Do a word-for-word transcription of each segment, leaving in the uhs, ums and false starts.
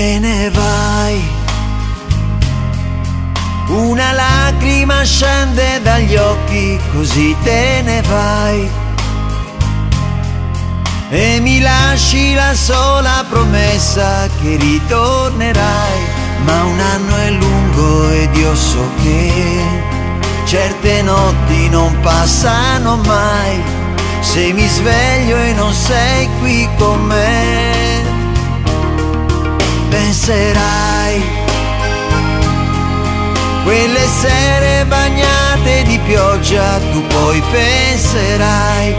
te ne vai. Una lacrima scende dagli occhi, così te ne vai. E mi lasci la sola promessa che ritornerai. Ma un anno è lungo ed io so che certe notti non passano mai. Se mi sveglio e non sei qui con me, penserai quelle sere bagnate di pioggia, tu poi penserai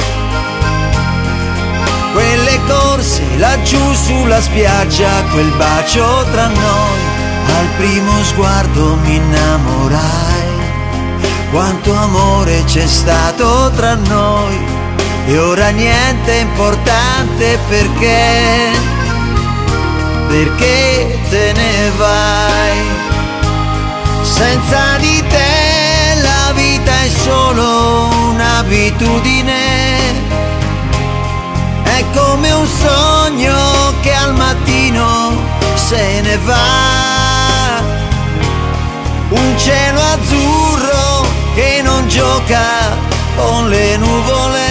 quelle corse laggiù sulla spiaggia, quel bacio tra noi. Al primo sguardo mi innamorai. Quanto amore c'è stato tra noi, e ora niente è importante perché, perché te ne vai. Senza di te la vita è solo un'abitudine. È come un sogno che al mattino se ne va. Un cielo azzurro che non gioca con le nuvole.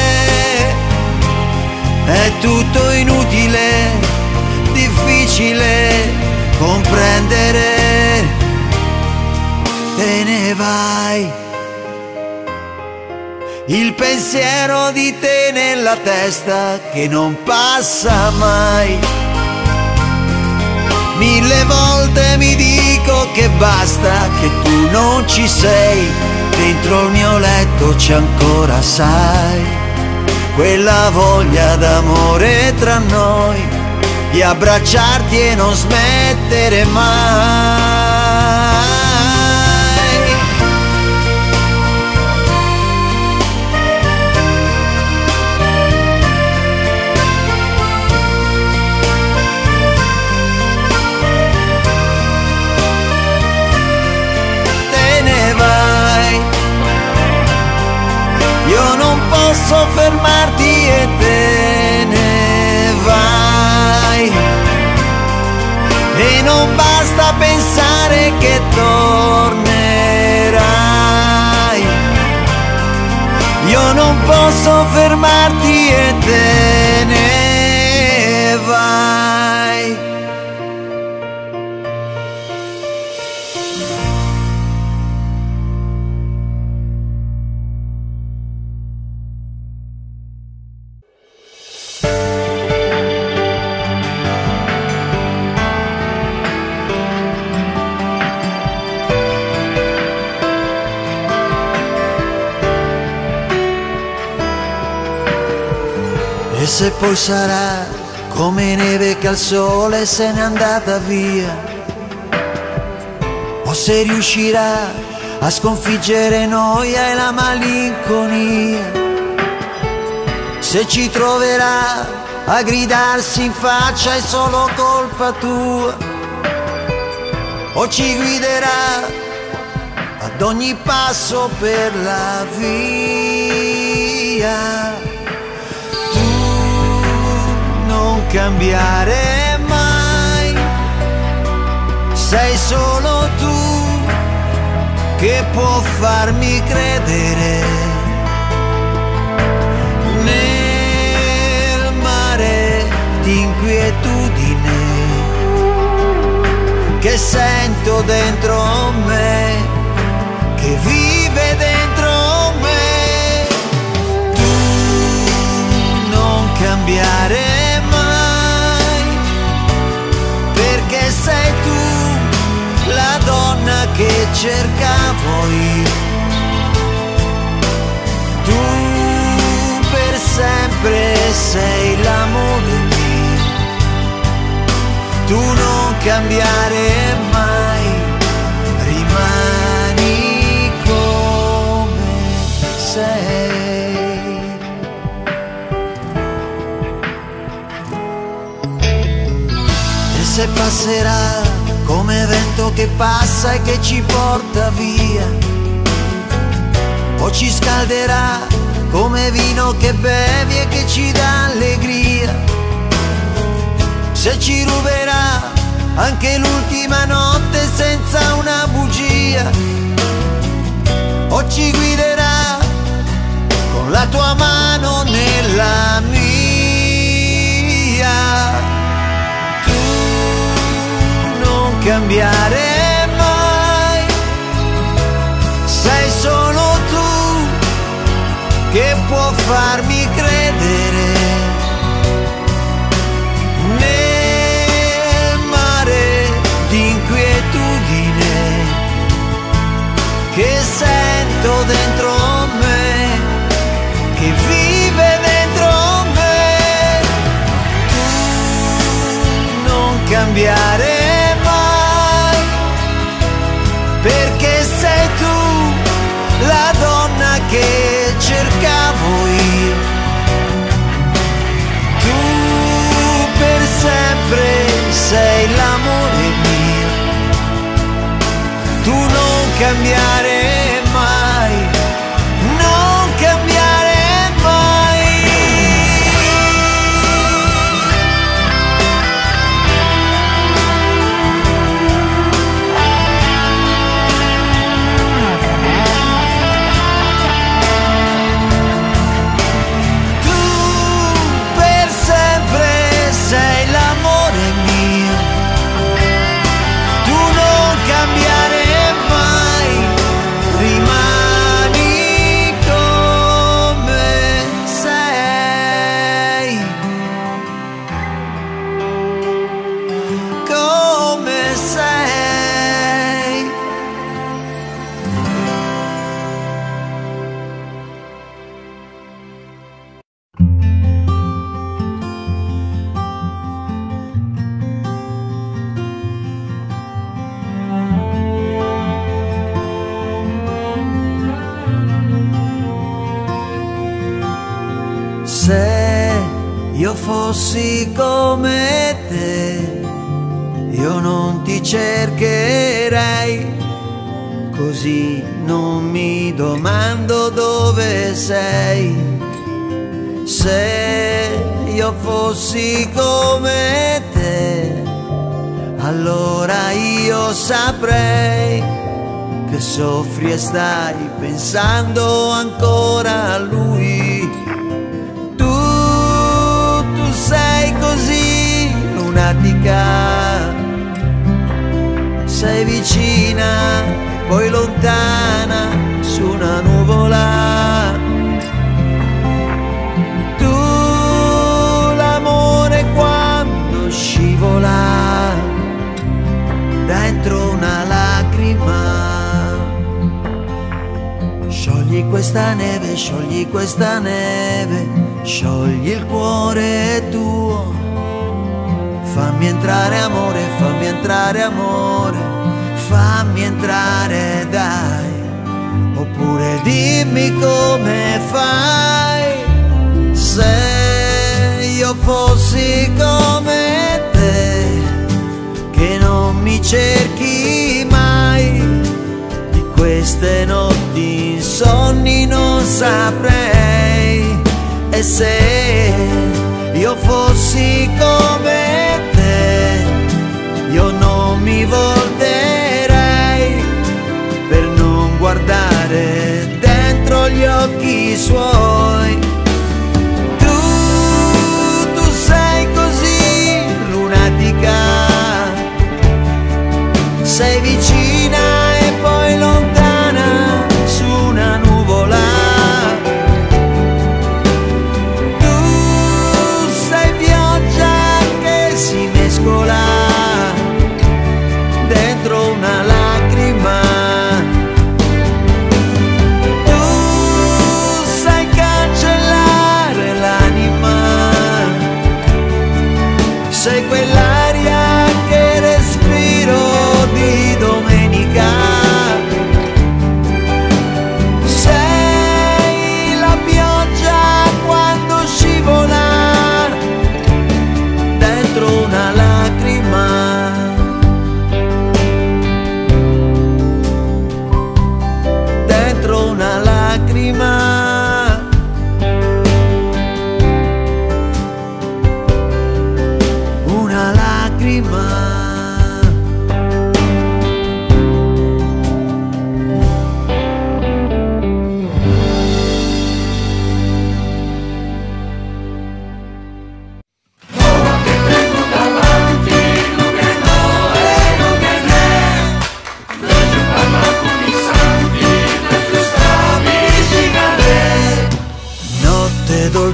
È tutto inutile, difficile comprendere. Te ne vai. Il pensiero di te nella testa che non passa mai. Mille volte mi dico che basta, che tu non ci sei. Dentro il mio letto c'è ancora, sai, quella voglia d'amore tra noi, di abbracciarti e non smettere mai. Io non posso fermarti e te ne vai. E non basta pensare che tornerai. Io non posso fermarti e te ne vai. E se poi sarà come neve che al sole se n'è andata via, o se riuscirà a sconfiggere noia e la malinconia, se ci troverà a gridarsi in faccia è solo colpa tua, o ci guiderà ad ogni passo per la via. Non cambiare mai, sei solo tu che può farmi credere nel mare di inquietudine che sento dentro me, che vive dentro me. Tu non cambiare perché sei tu la donna che cercavo io. Tu per sempre sei l'amore mio. Tu non cambiare mai, rimani come sei. E se passerà come vento che passa e che ci porta via, o ci scalderà come vino che bevi e che ci dà allegria, se ci ruberà anche anche l'ultima notte senza una bugia, o ci guiderà con la tua mano nella mia. Tu non cambiare mai, sei solo tu che può farmi credere nel mare di inquietudine che sento dentro me, che vive dentro me. Tu non cambiare mai, perché sei tu la donna che cercavo io. Tu per sempre sei l'amore mio. Tu non cambiare mai, non cambiare mai. Tu per sempre sei l'amore mio. Tu non cambiare mai, rimani come sei, come sei. Se io fossi come te, io non ti cercherei, così non mi domando dove sei. Se io fossi come te, allora io saprei che soffri e stai pensando ancora a lui. Sei così lunatica, sei vicina, poi lontana su una nuvola. Tu l'amore quando scivola dentro una lacrima. Sciogli questa neve, sciogli questa neve, sciogli il cuore tuo. Fammi entrare amore, fammi entrare amore, fammi entrare dai. Oppure dimmi come fai. Se io fossi come te, che non mi cerchi mai, di queste notti insonni non saprei. E se io fossi come te, io non mi volterei per non guardare dentro gli occhi suoi. Tu, tu sei così lunatica, sei vicina e poi lontana su una nuvola. Dentro una lacrima, tu sei cane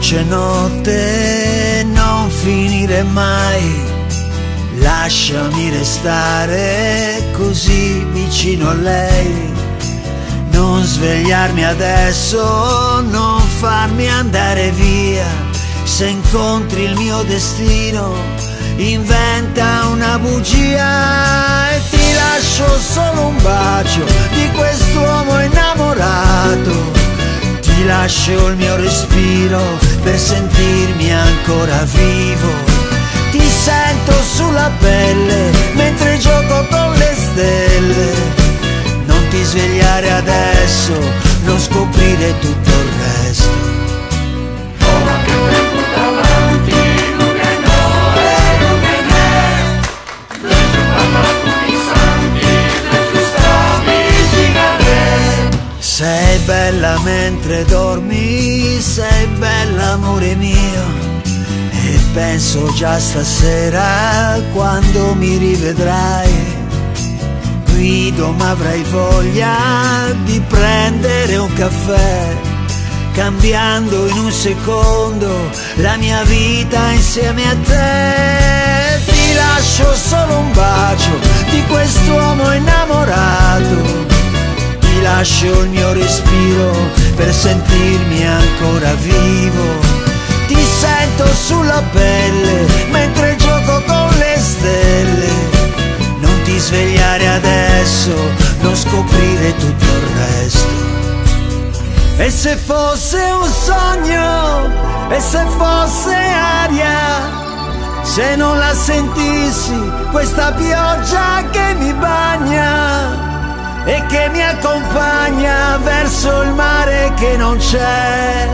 dolce notte non finire mai, lasciami restare così vicino a lei, non svegliarmi adesso, non farmi andare via. Se incontri il mio destino, inventa una bugia e ti lascio solo un bacio di quest'uomo innamorato. Ti lascio il mio respiro per sentirmi ancora vivo. Ti sento sulla pelle mentre gioco con le stelle. Non ti svegliare adesso, non scoprire tutto il resto. Ora che tempo davanti, lunga no, e lunga ne. Legge parla con i santi, legge sta vicino a te. Sei bella mentre dormi, sei bella amore mio. E penso già stasera quando mi rivedrai. Guido ma avrai voglia di prendere un caffè, cambiando in un secondo la mia vita insieme a te. Ti lascio solo un bacio di quest'uomo innamorato. Ti lascio il mio respiro per sentirmi ancora vivo. Ti sento sulla pelle mentre gioco con le stelle. Non ti svegliare adesso, non scoprire tutto il resto. E se fosse un sogno, e se fosse aria, se non la sentissi questa pioggia che mi bagna e che mi accompagna verso il mare che non c'è.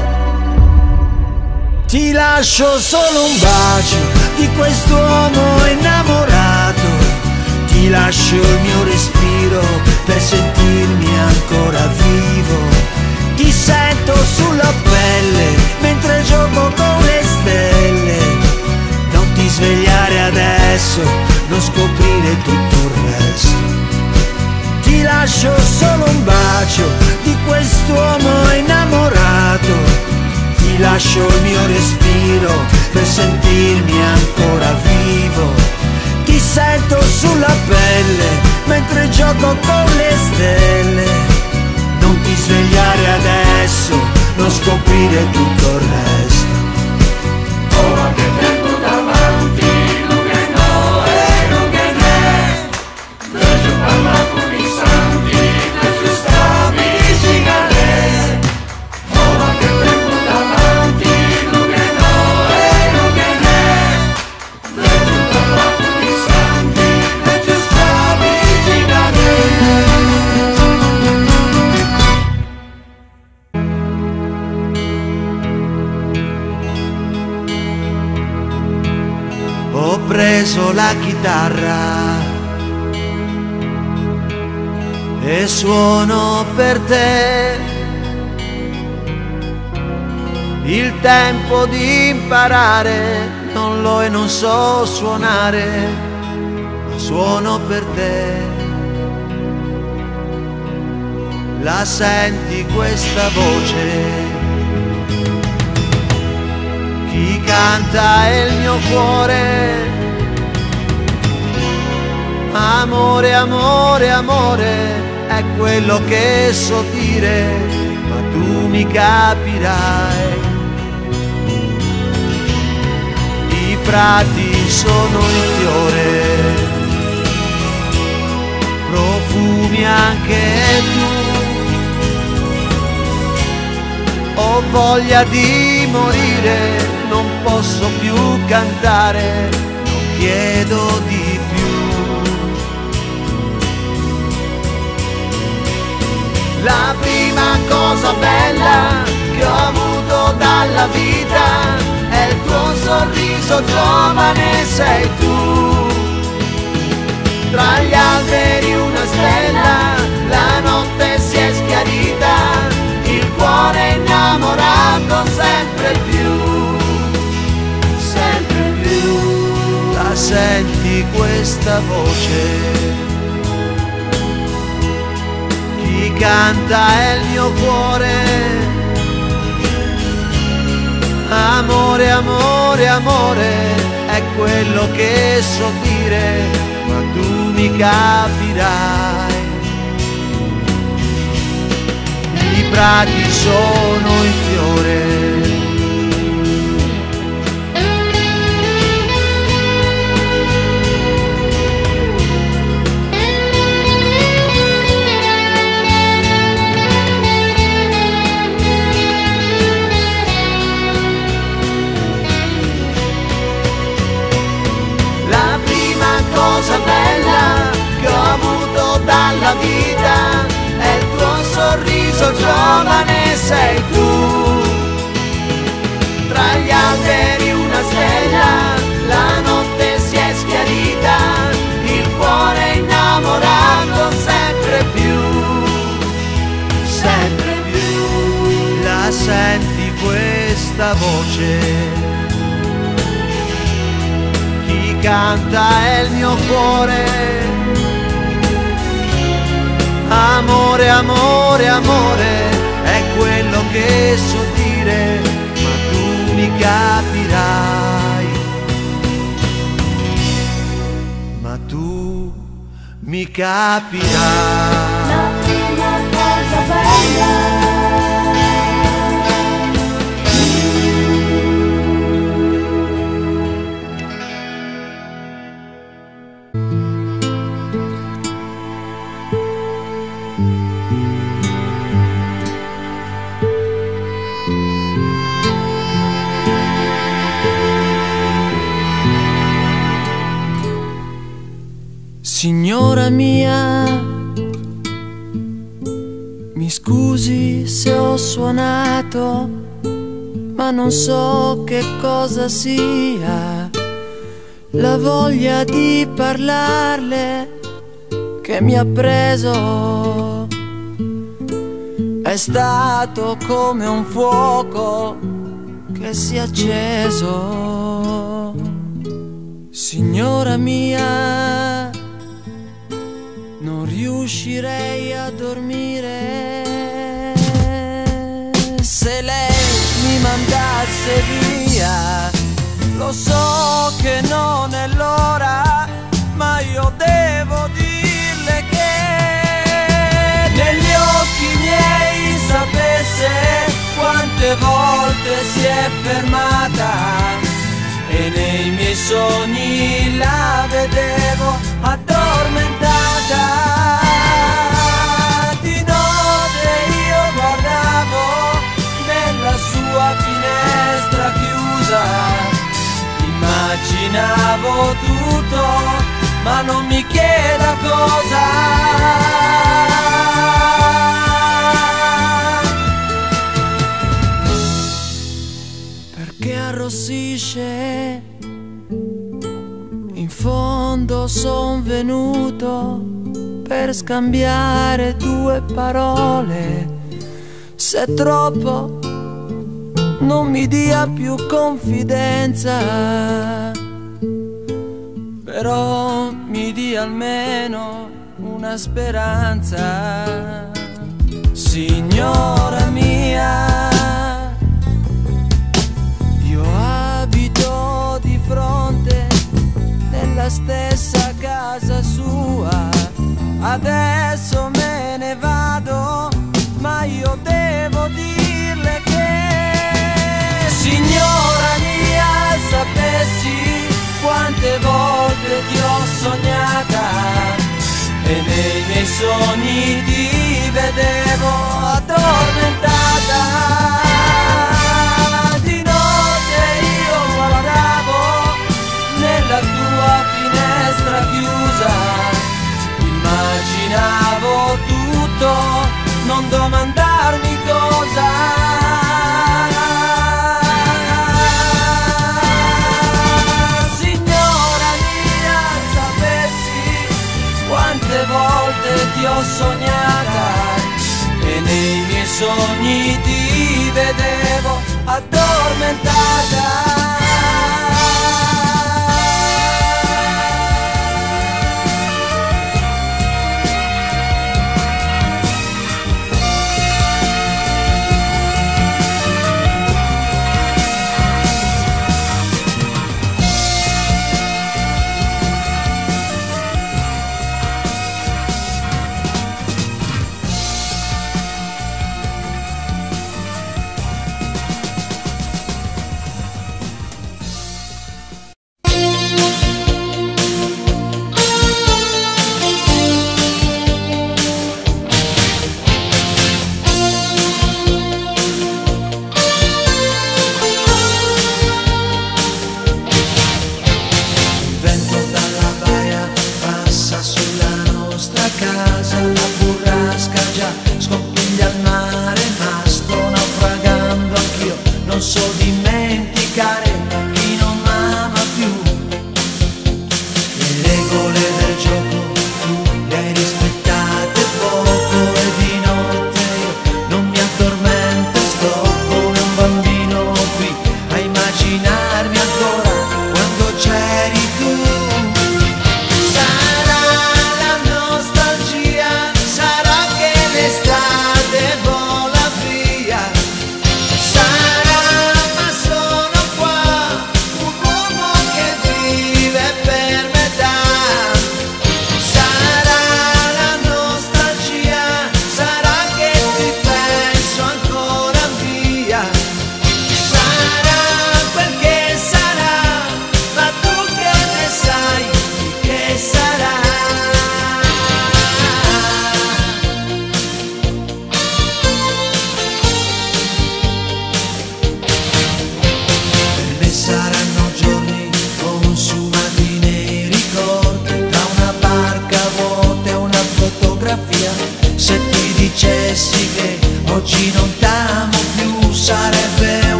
Ti lascio solo un bacio di quest'uomo innamorato. Ti lascio il mio respiro per sentirmi ancora vivo. Ti sento sulla pelle mentre gioco con le stelle. Non ti svegliare adesso, non scoprire tutto il resto. Ti lascio solo un bacio di quest'uomo innamorato. Ti lascio il mio respiro per sentirmi ancora vivo. Ti sento sulla pelle mentre gioco con le stelle. Non ti svegliare adesso, non scoprire tutto il resto. Ora che tempo davanti, lunga no, e lunga ne. Legge parla con i santi, legge sta vicino a te. Ora che tempo davanti, lunga no, e lunga ne. Legge parla con i santi, legge sta vicino a te. Ho preso la chitarra e suono per te. Il tempo di imparare non l'ho e non so suonare, ma suono per te. La senti questa voce? Chi canta è il mio cuore. Amore, amore, amore, è quello che so dire, ma tu mi capirai. I prati sono in fiore, profumi anche tu. Ho voglia di morire, non posso più cantare, non chiedo di più. La prima cosa bella che ho avuto dalla vita è il tuo sorriso giovane, sei tu. Tra gli alberi una stella, la notte si è schiarita, il cuore innamorato sempre più, sempre più. La senti questa voce? Chi canta è il mio cuore. Amore, amore, amore, è quello che so dire, ma tu mi capirai. I prati sono in fiore. Cosa bella che ho avuto dalla vita è il tuo sorriso giovane, sei tu. Tra gli alberi una stella, la notte si è schiarita, il cuore innamorato sempre più, sempre più. La senti questa voce? Canta è il mio cuore. Amore, amore, amore, è quello che so dire, ma tu mi capirai. Ma tu mi capirai. La prima cosa bella. Signora mia, mi scusi se ho suonato, ma non so che cosa sia la voglia di parlarle che mi ha preso. È stato come un fuoco che si è acceso. Signora mia, non riuscirei a dormire se lei mi mandasse via. Lo so che non è l'ora, ma io devo dirle che negli occhi miei sapesse quante volte si è fermata, e nei miei sogni la vedevo addormentata. Di notte io guardavo nella sua finestra chiusa, immaginavo tutto, ma non mi chieda cosa. Perché arrossisce? In fondo son venuto per scambiare due parole. Se è troppo non mi dia più confidenza, però mi dia almeno una speranza. Signora mia, io abito di fronte nella stessa casa sua, adesso me ne vado, ma io devo dirle che, signora mia, sapessi quante volte ti ho sognata, e nei miei sogni ti vedevo addormentata. Di notte io guardavo nella tua finestra chiusa, immaginavo tutto, non domandarmi cosa. Signora mia, sapessi quante volte ti ho sognata, e nei miei sogni ti vedevo addormentata.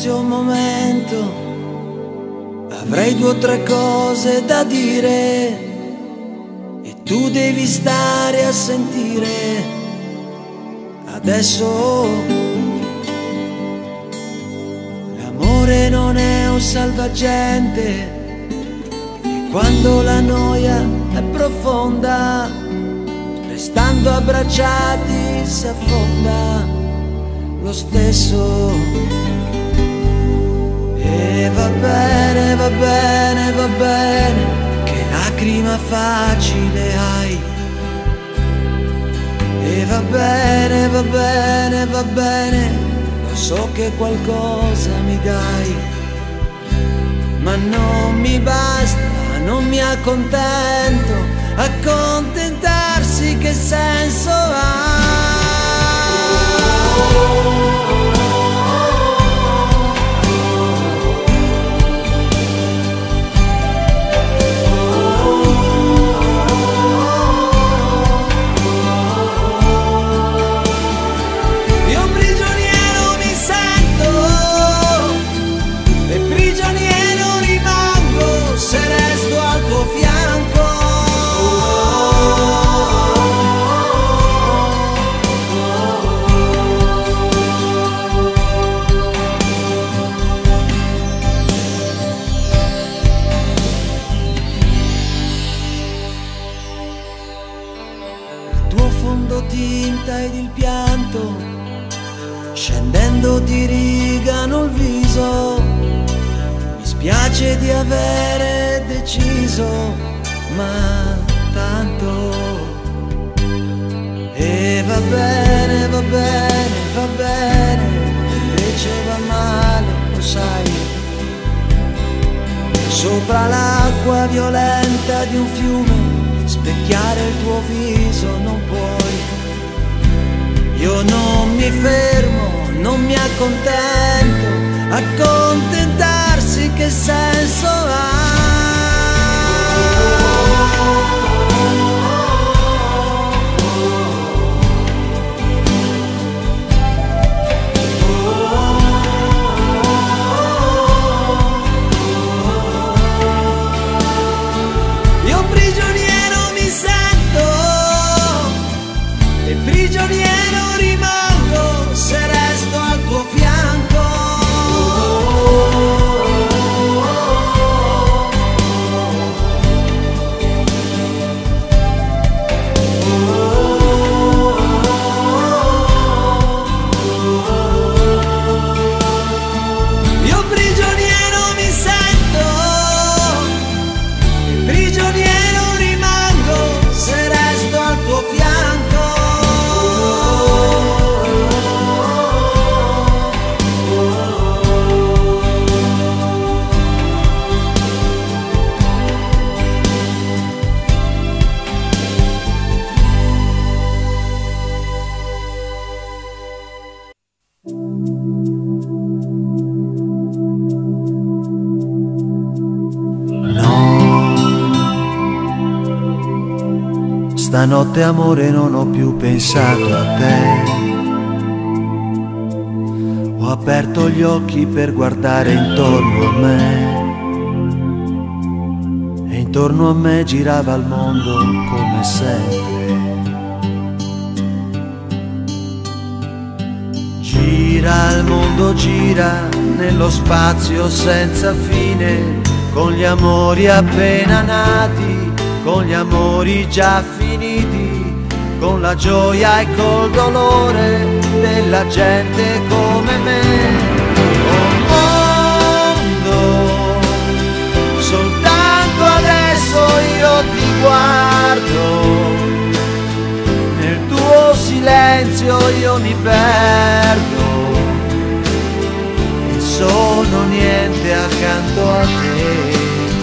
fossi un momento avrei due o tre cose da dire e tu devi stare a sentire. Adesso l'amore non è un salvagente e quando la noia è profonda, restando abbracciati si affonda lo stesso. E va bene, va bene, va bene, che lacrima facile hai. E va bene, va bene, va bene, lo so che qualcosa mi dai, ma non mi basta, non mi accontento, accontentarsi che senso ha? Ed il pianto scendendo ti rigano il viso. Mi spiace di avere deciso, ma tanto. E va bene, va bene, va bene, invece va male, lo sai. Sopra l'acqua violenta di un fiume specchiare il tuo viso non puoi. Io non mi fermo, non mi accontento, accontentarsi che senso ha? Io prigioniero mi sento e prigioniero se resto al tuo fianco. Io prigioniero mi sento e prigioniero rimango se resto al tuo fianco. Stanotte amore non ho più pensato a te, ho aperto gli occhi per guardare intorno a me e intorno a me girava il mondo come sempre. Gira il mondo, gira nello spazio senza fine, con gli amori appena nati, con gli amori già finiti, con la gioia e col dolore della gente come me. Oh mondo, soltanto adesso io ti guardo, nel tuo silenzio io mi perdo e sono niente accanto a te.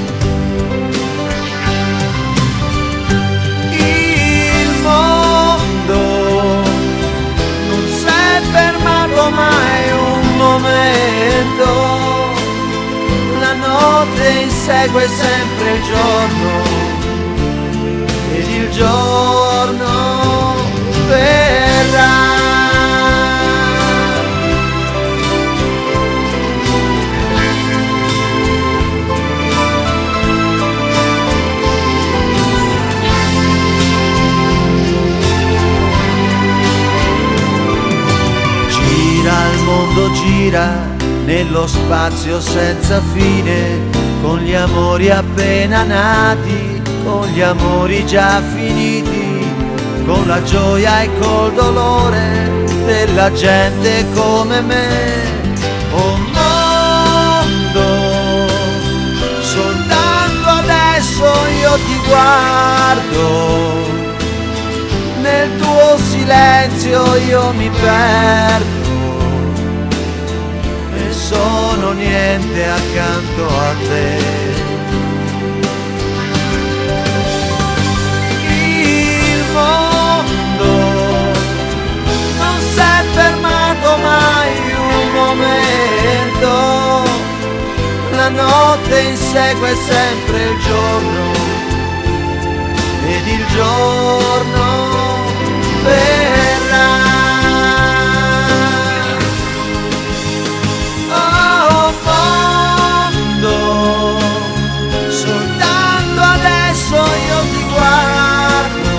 Mai un momento, la notte insegue sempre il giorno ed il giorno verrà. gira nello spazio senza fine, con gli amori appena nati, con gli amori già finiti, con la gioia e col dolore della gente come me. Oh mondo, soltanto adesso io ti guardo, nel tuo silenzio io mi perdo e sono niente accanto a te. Il mondo non si è fermato mai un momento, la notte insegue sempre il giorno ed il giorno verrà. Oh mondo, soltanto adesso io ti guardo,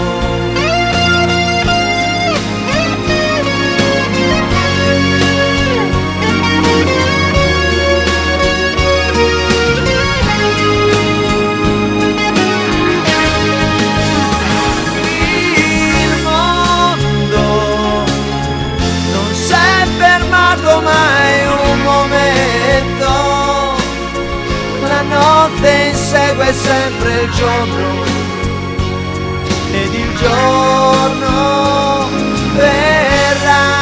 mai un momento, la notte insegue sempre il giorno ed il giorno verrà.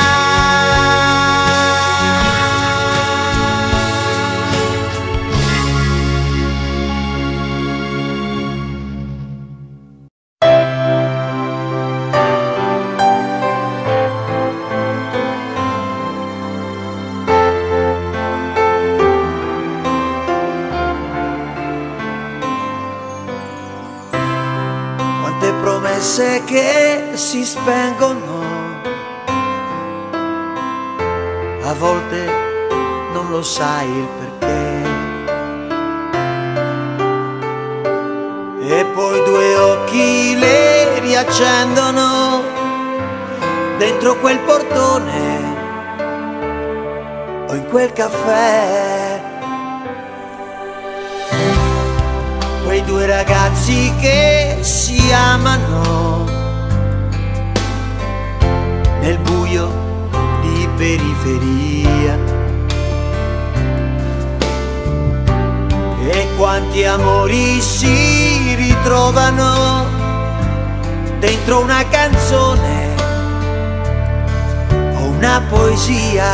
Promesse che si spengono, a volte non lo sai il perché, e poi due occhi le riaccendono dentro quel portone o in quel caffè. Quei due ragazzi che si amano nel buio di periferia, e quanti amori si ritrovano dentro una canzone o una poesia.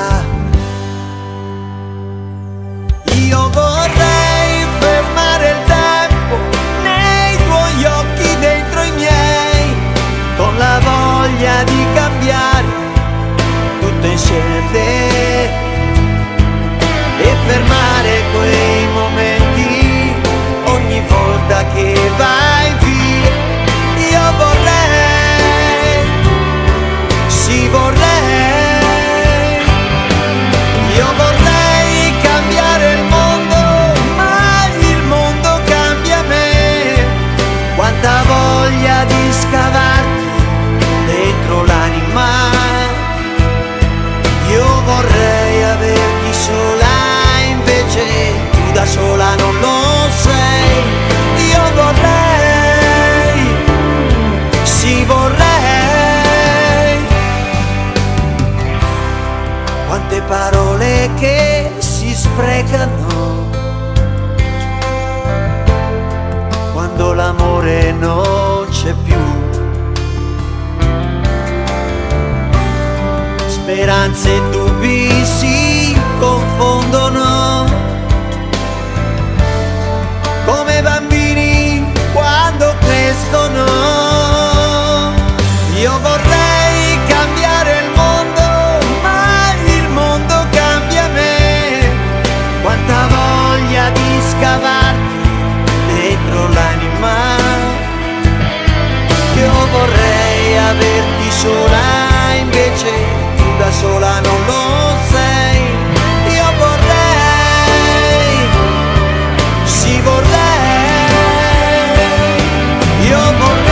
Io vorrei fermare il tempo nei tuoi occhi, dentro i miei, con la voglia di cambiare tutto insieme a te, e fermare quei momenti ogni volta che vai via. Io vorrei, sì vorrei, io vorrei cambiare il mondo, ma il mondo cambia me. Quanta voglia di scavarti dentro l'anima, io vorrei averti sola, invece tu da sola non lo sei. Io vorrei, sì vorrei, quante parole che si sprecano quando l'amore non c'è più. Speranze e dubbi si confondono come bambini quando crescono. Io vorrei cambiare il mondo, ma il mondo cambia me. Quanta voglia di scavarti dentro l'anima, io vorrei averti sola, invece tu da sola non lo sei. Io vorrei, sì vorrei, io vorrei.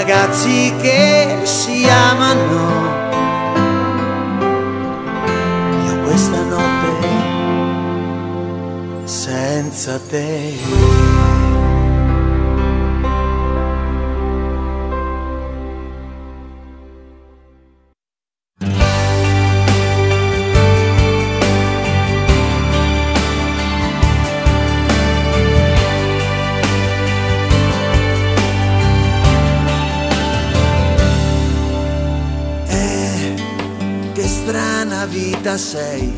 ragazzi che si amano. Io questa notte senza te. Strana vita sei,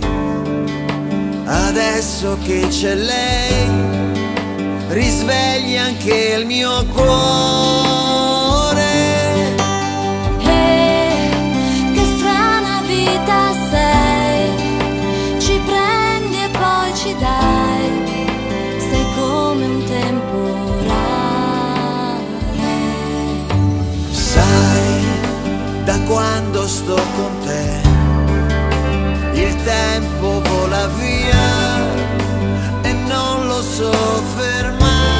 adesso che c'è lei, risvegli anche il mio cuore. Eh, che strana vita sei, ci prendi e poi ci dai, sei come un temporale. Sai, da quando sto con te il tempo vola via e non lo so fermare.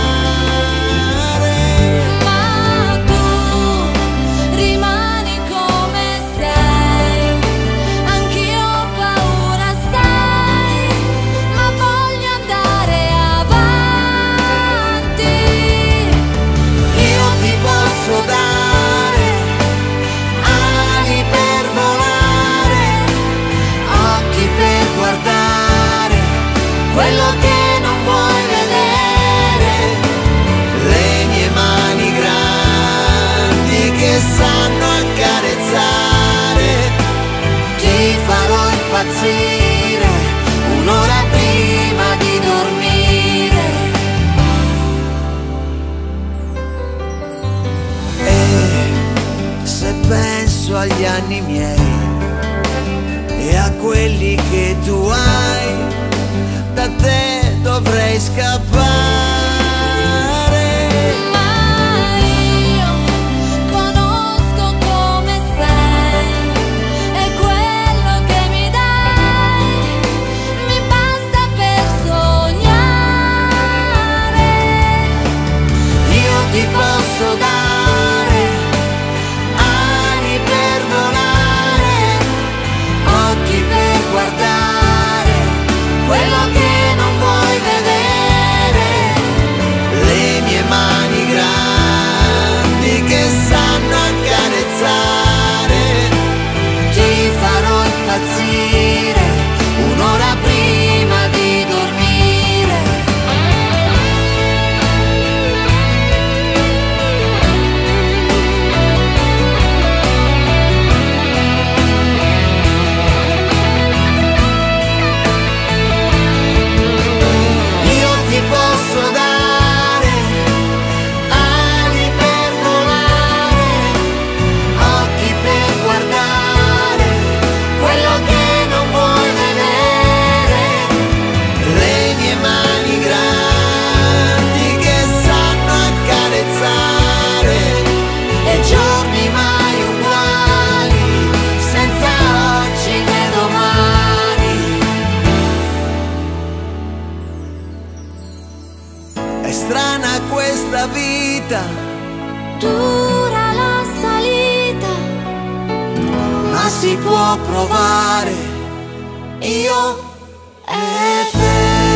Ma tu rimani come sei, anch'io ho paura, sai, ma voglio andare avanti. Io ti posso dare ali per volare, occhi per guardare quello che non vuoi vedere, le mie mani grandi che sanno accarezzare, ti farò impazzire un'ora prima di dormire. E se penso agli anni miei e a quelli che tu hai, da te dovrei scappare. Ma io conosco come sei e quello che mi dai mi basta per sognare. Io ti posso dare ali per volare, occhi per guardare quello che non vuoi vedere, le mie mani grandi che sanno accarezzare, ti farò impazzire un'ora prima di dormire. Io ti posso dare ali per volare, occhi per guardare quello che non vuoi vedere, le mie mani grandi che sanno accarezzare, e giorni mai uguali, senza oggi né domani. È strana questa vita, Dura la salita, ma si può provare, io e te.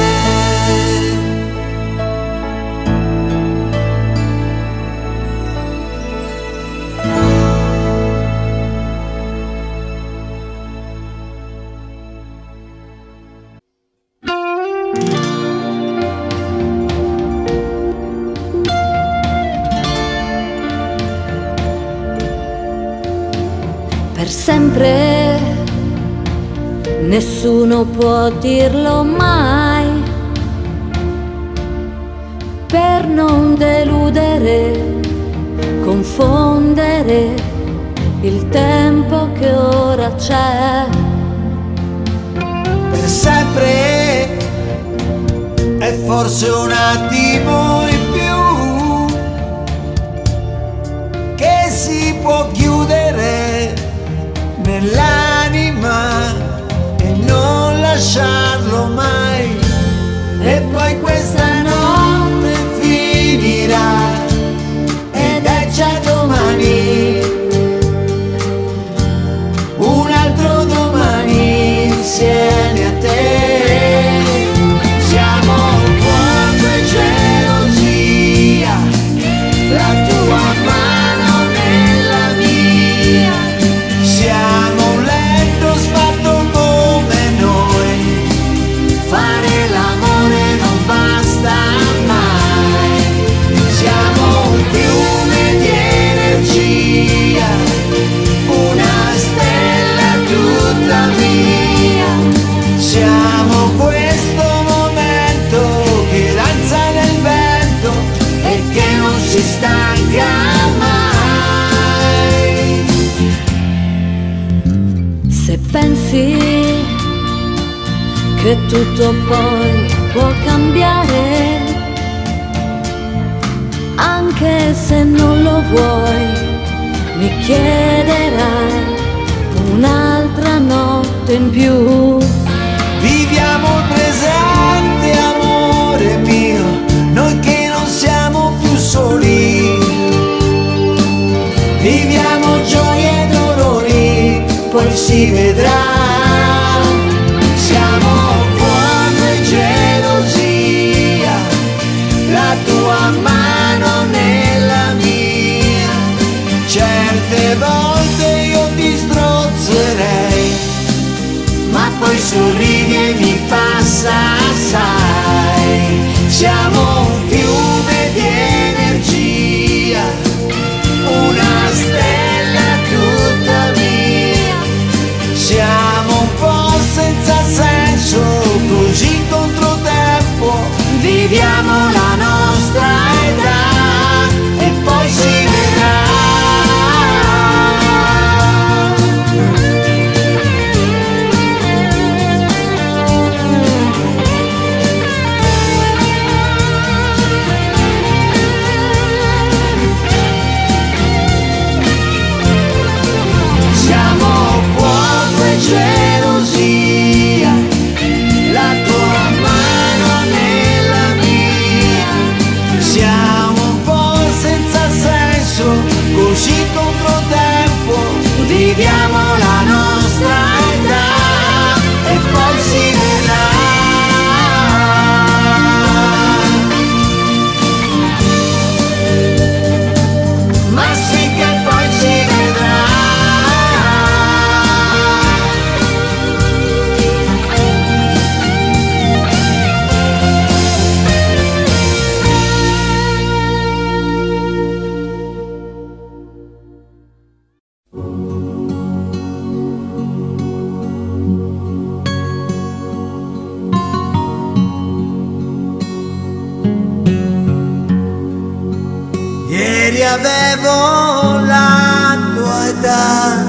per sempre, nessuno può dirlo mai, per non deludere, confondere il tempo che ora c'è. Per sempre è forse un attimo in più che si può chiudere nell'anima e non lasciarlo mai, e poi questa notte finirà ed è già domani. tutto poi può cambiare, anche se non lo vuoi, mi chiederai un'altra notte in più. Viviamo il presente, amore mio, noi che non siamo più soli. Viviamo gioie e dolori, poi si vedrà. Siamo fuoco e gelosia, la tua mano nella mia. Certe volte io ti strozzerei, ma poi sorridi e mi passa, sai. Siamo un fiume di energia, una stella tutta mia. Siamo un po' senza senso, così controtempo. Viviamo la nostra età e poi si vedrà. Gelosia, la tua mano nella mia. Siamo un po' senza senso, così controtempo. Viviamo la nostra età e poi si vedrà. Ma sì che poi si vedrà. Ieri avevo la tua età,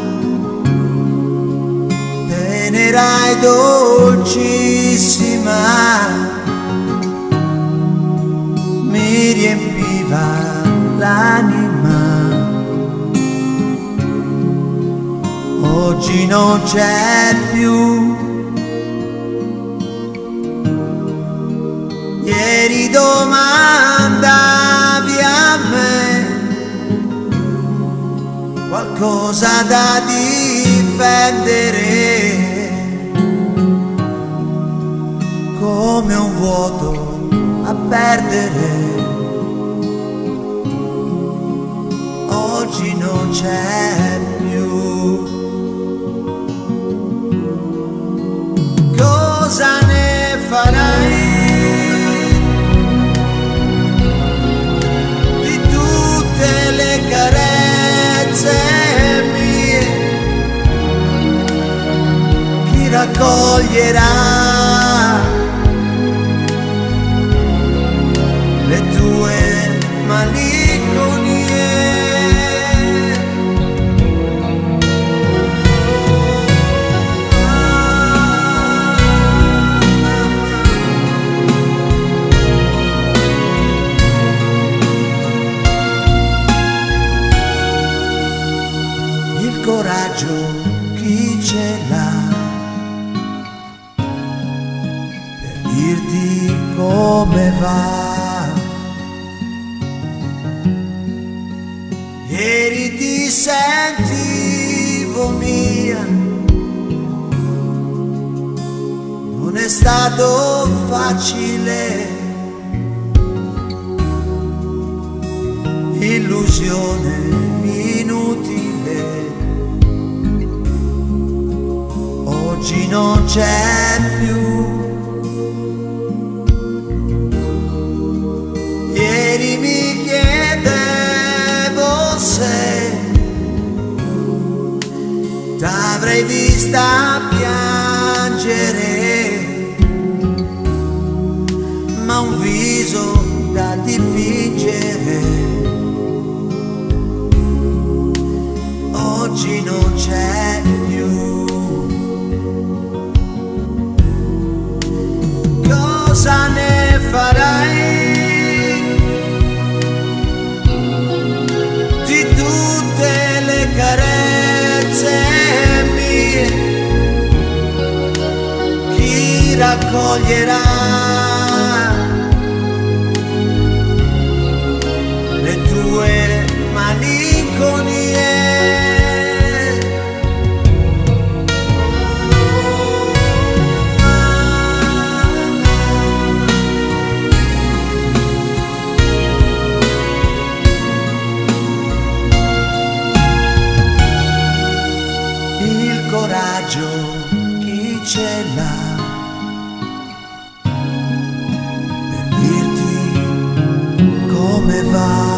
tenera e dolcissima, mi riempiva l'anima. Oggi non c'è più. Ieri domandavi a me qualcosa da difendere, come un vuoto a perdere. Oggi non c'è più. Cosa ne farai di tutte le carezze mie? Chi raccoglierà le tue malinconie? Il coraggio chi ce l'ha per dirti come va? Ieri ti sentivo mia, non è stato facile, illusione inutile. Oggi non c'è più. Ieri mi chiedevo se t'avrei vista piangere, ma un viso da dipingere. Oggi non c'è più. cosa ne farai di tutte le carezze mie? Chi raccoglierà le tue malinconie? Chi ce l'ha per dirti come va?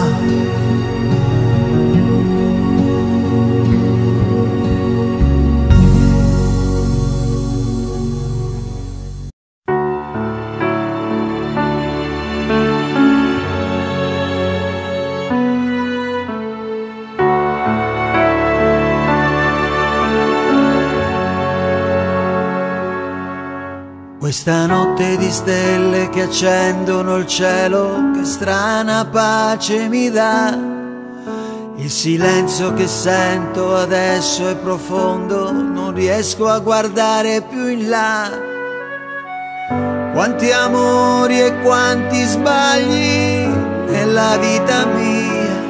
Questa notte di stelle che accendono il cielo, che strana pace mi dà. Il silenzio che sento adesso è profondo, non riesco a guardare più in là. Quanti amori e quanti sbagli nella vita mia,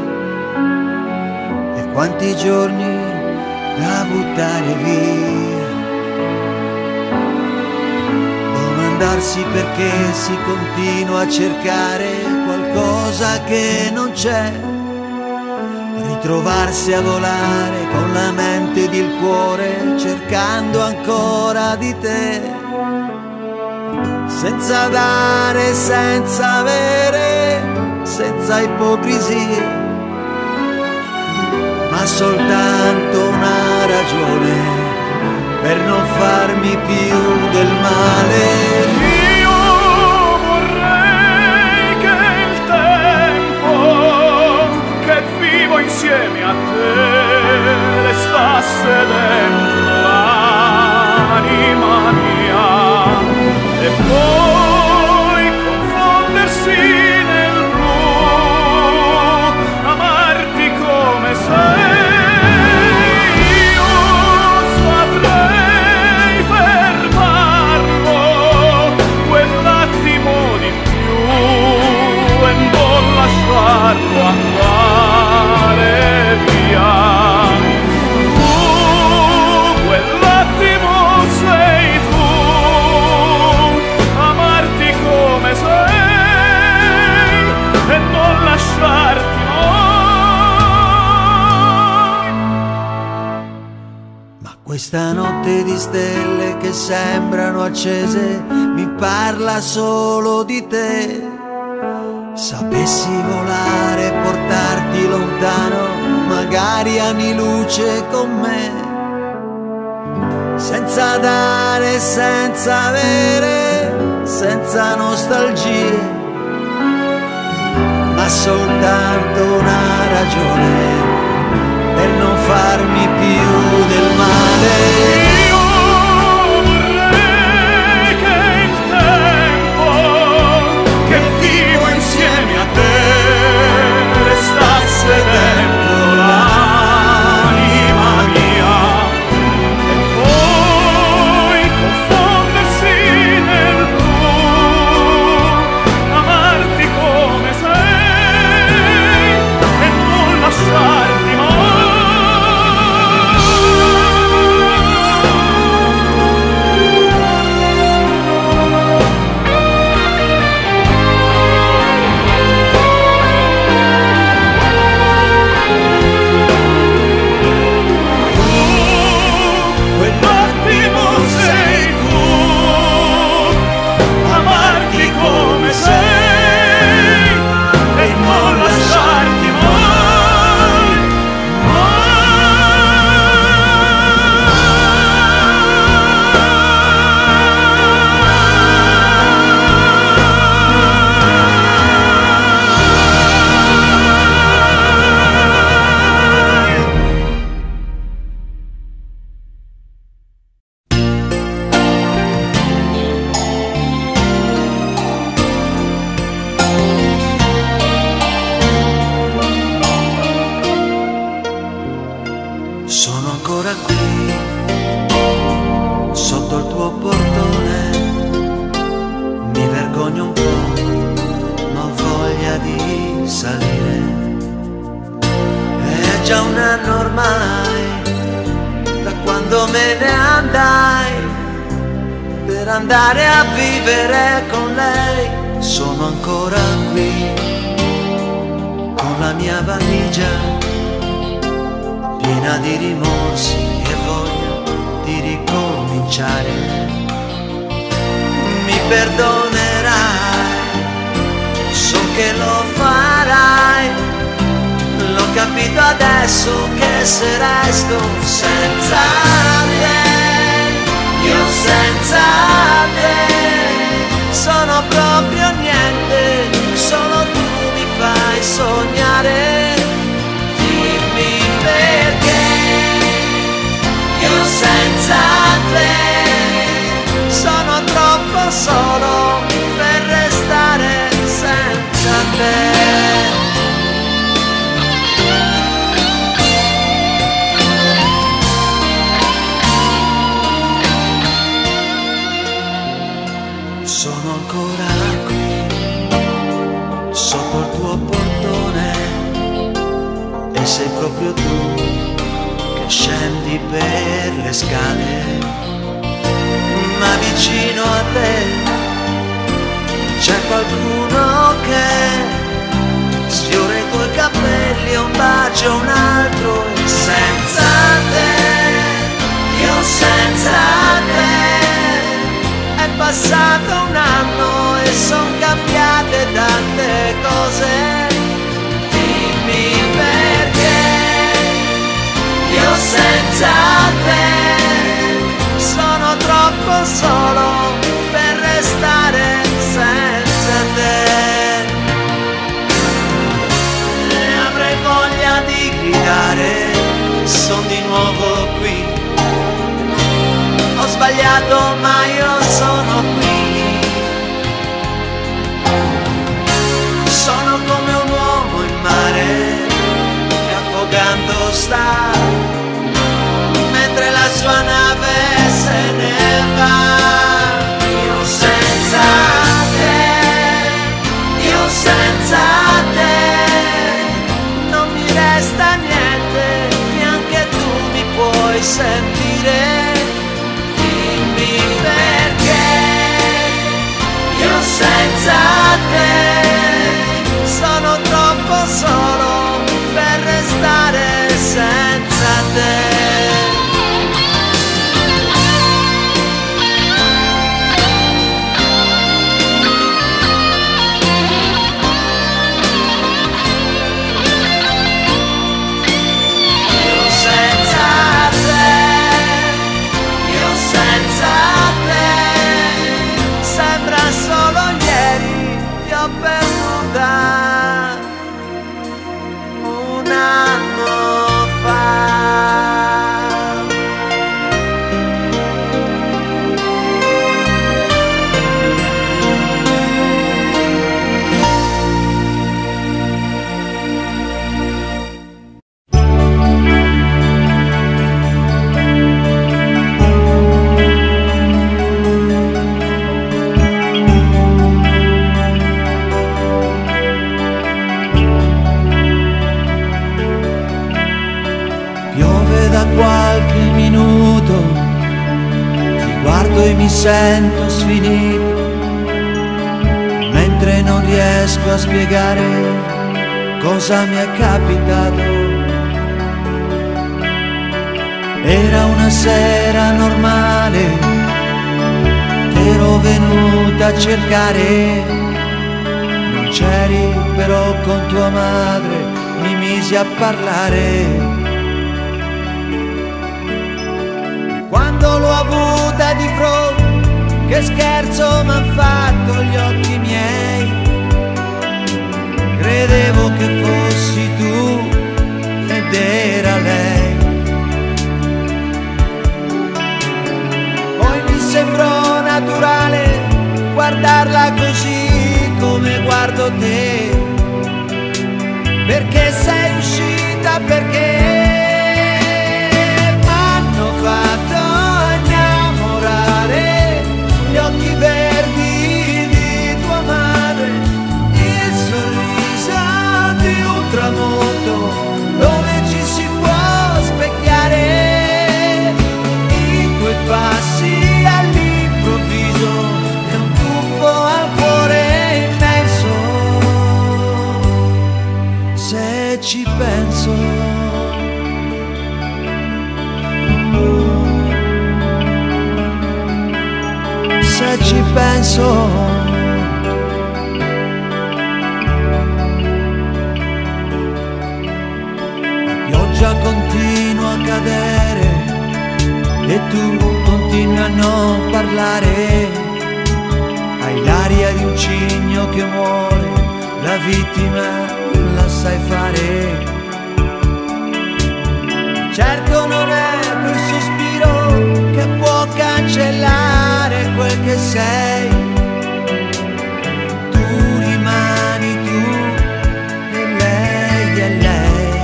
e quanti giorni da buttare via. Perché si continua a cercare qualcosa che non c'è, ritrovarsi a volare con la mente ed il cuore cercando ancora di te, senza dare, senza avere, senza ipocrisie, ma soltanto una ragione per non farmi più del male. Io vorrei che il tempo che vivo insieme a te restasse dentro l'anima mia e poi confondersi nel blu, amarti come sei. Lasciarlo andare via. Tu, quell'attimo sei tu, amarti come sei e non lasciarti mai. Ma questa notte di stelle che sembrano accese mi parla solo di te. Sapessi volare e portarti lontano, magari anni luce con me, senza dare, senza avere, senza nostalgie, ma soltanto una ragione per non farmi più del male. Dentro l'anima mia e poi confondersi nel blu, amarti come sei e non lasciarti mai. me ne andai per andare a vivere con lei. Sono ancora qui con la mia valigia piena di rimorsi e voglia di ricominciare. Mi perdonerai, so che lo farai. L'ho capito adesso che se resto senza te, io senza te sono proprio niente, solo tu mi fai sognare. Dimmi perché io senza te sono troppo solo per restare senza te. Sono ancora qui sotto il tuo portone e sei proprio tu che scendi per le scale, ma vicino a te c'è qualcuno che sfiora i tuoi capelli e un bacio un altro. E senza te, io senza te, è passato un anno e son cambiate tante cose. Dimmi perché io senza te sono troppo solo per restare senza te. E avrei voglia di gridare, son di nuovo qui. Ho sbagliato ma io sono qui. Sono come un uomo in mare che affogando sta, mentre la sua nave se ne va. Io senza te, io senza te, non mi resta niente, neanche tu mi puoi sentire. Perché io senza te sono troppo solo per restare senza te. Un anno fa. Qualche minuto ti guardo e mi sento sfinito, mentre non riesco a spiegare cosa mi è capitato. Era una sera normale, t'ero venuta a cercare, non c'eri però con tua madre mi misi a parlare. Quando l'ho avuta di fronte, che scherzo m'han fatto gli occhi miei. Credevo che fossi tu ed era lei. Poi mi sembrò naturale guardarla così come guardo te. Perché sei uscita, perché m'hanno fatto gli occhi verdi di tua madre, il sorriso di un tramonto dove ci si può specchiare. se ci penso. La pioggia continua a cadere e tu continui a non parlare. Hai l'aria di un cigno che muore, la vittima la sai fare. Certo non è quel sospiro che può cancellare quel che sei. Tu rimani tu e lei è lei.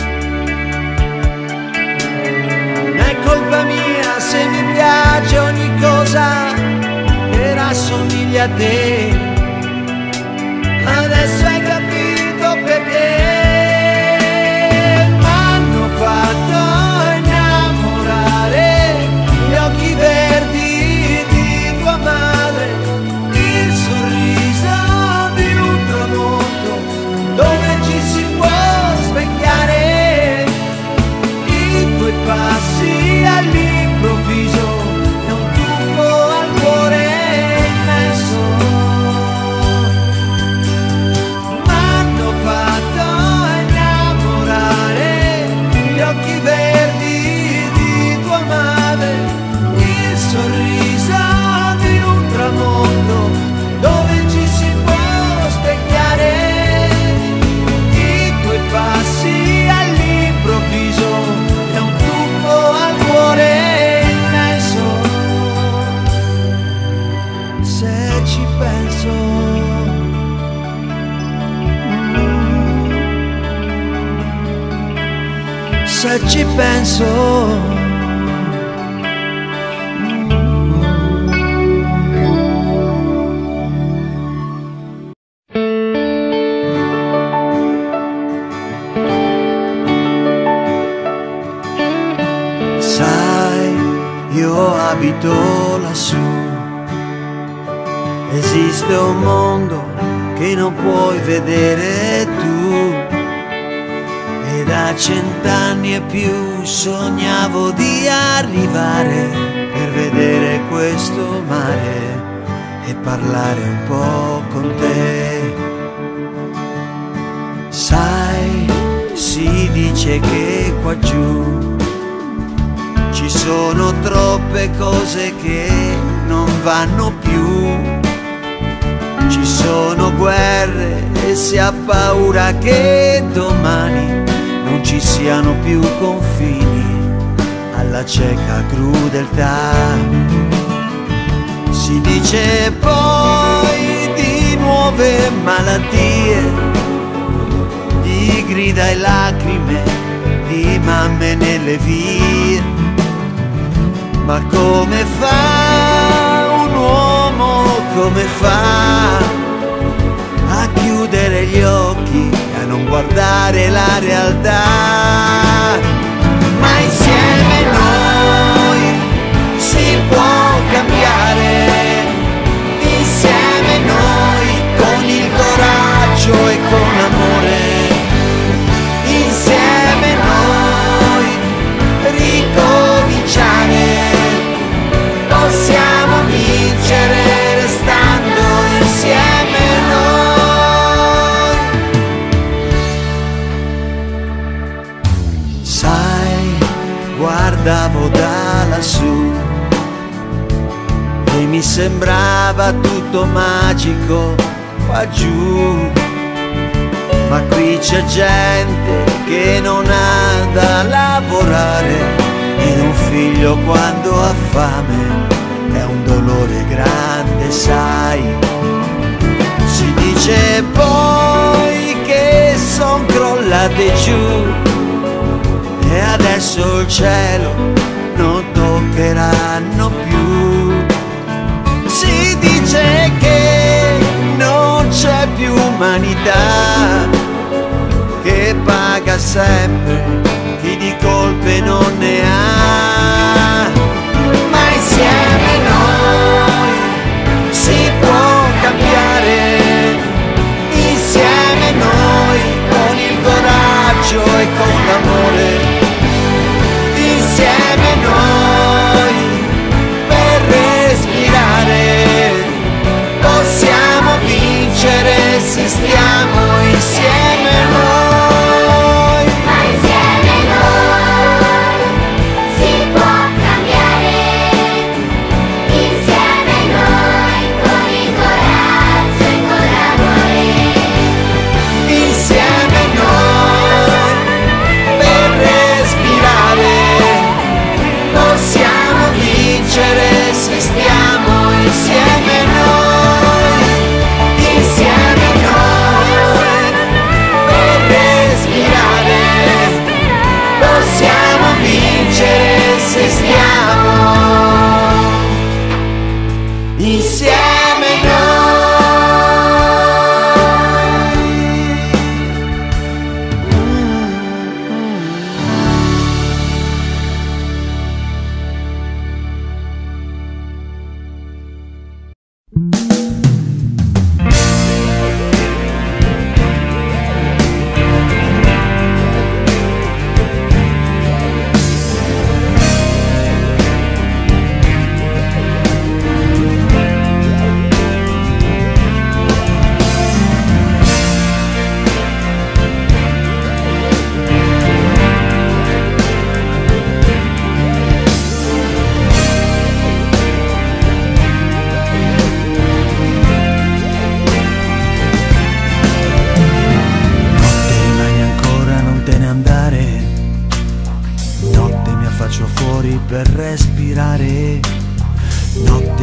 Non è colpa mia se mi piace ogni cosa che rassomiglia a te. Adesso hai capito perché m'hanno fatto innamorare gli occhi verdi di tua madre, il sorriso di un tramonto dove ci si può specchiare, i tuoi passi all'improvviso e un tuffo al cuore immenso. M'hanno fatto innamorare gli occhi verdi di tua madre, il sorriso di un tramonto dove ci si può specchiare, i tuoi passi all'improvviso e un tuffo al cuore immenso. Se ci penso. Se ci penso. Sai, io abito lassù, esiste un mondo che non puoi vedere tu. E da cent'anni e più sognavo di arrivare per vedere questo mare e parlare un po' con te. Sai, si dice che qua giù ci sono troppe cose che non vanno più. Ci sono guerre e si ha paura che domani non ci siano più confini alla cieca crudeltà. Si dice poi di nuove malattie, di grida e lacrime, di mamme nelle vie. Ma come fa un uomo, come fa a chiudere gli occhi e a non guardare la realtà? Ma insieme noi si può cambiare, insieme noi con il coraggio e con l'amore, insieme noi ricominciare. Possiamo vincere restando insieme noi. Sai, guardavo da lassù e mi sembrava tutto magico qua giù. Ma qui c'è gente che non ha da lavorare ed un figlio quando ha fame è un dolore grande, sai. Si dice poi che son crollate giù e adesso il cielo non toccheranno più. Si dice che non c'è più umanità, che paga sempre chi di colpe non ne ha. Ma insieme noi si può cambiare, insieme noi con il coraggio e con l'amore, insieme noi per respirare.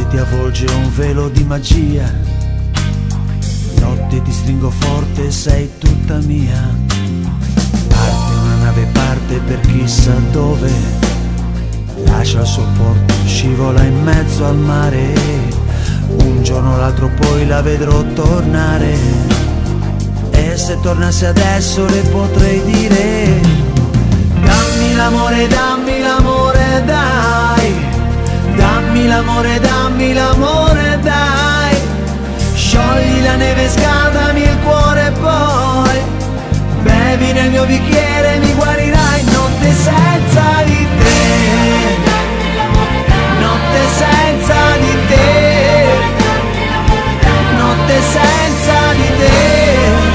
ti avvolge un velo di magia, notte ti stringo forte, sei tutta mia. Parte una nave, parte per chissà dove, lascia il suo porto, scivola in mezzo al mare. Un giorno o l'altro poi la vedrò tornare, e se tornasse adesso le potrei dire: dammi l'amore, dammi l'amore, dai, dammi l'amore, dammi l'amore, dai. Sciogli la neve, scaldami il cuore, poi bevi nel mio bicchiere, mi guarirai. Notte senza di te, notte senza di te, notte senza di te,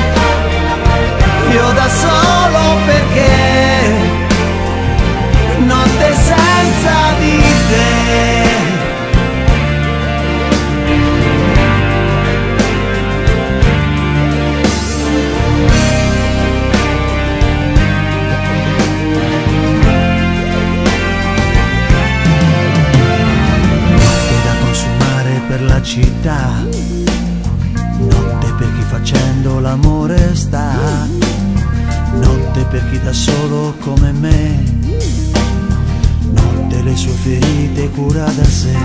io da solo perché, notte senza di te. Per la città, notte per chi facendo l'amore sta, notte per chi da solo come me, notte le sue ferite cura da sé.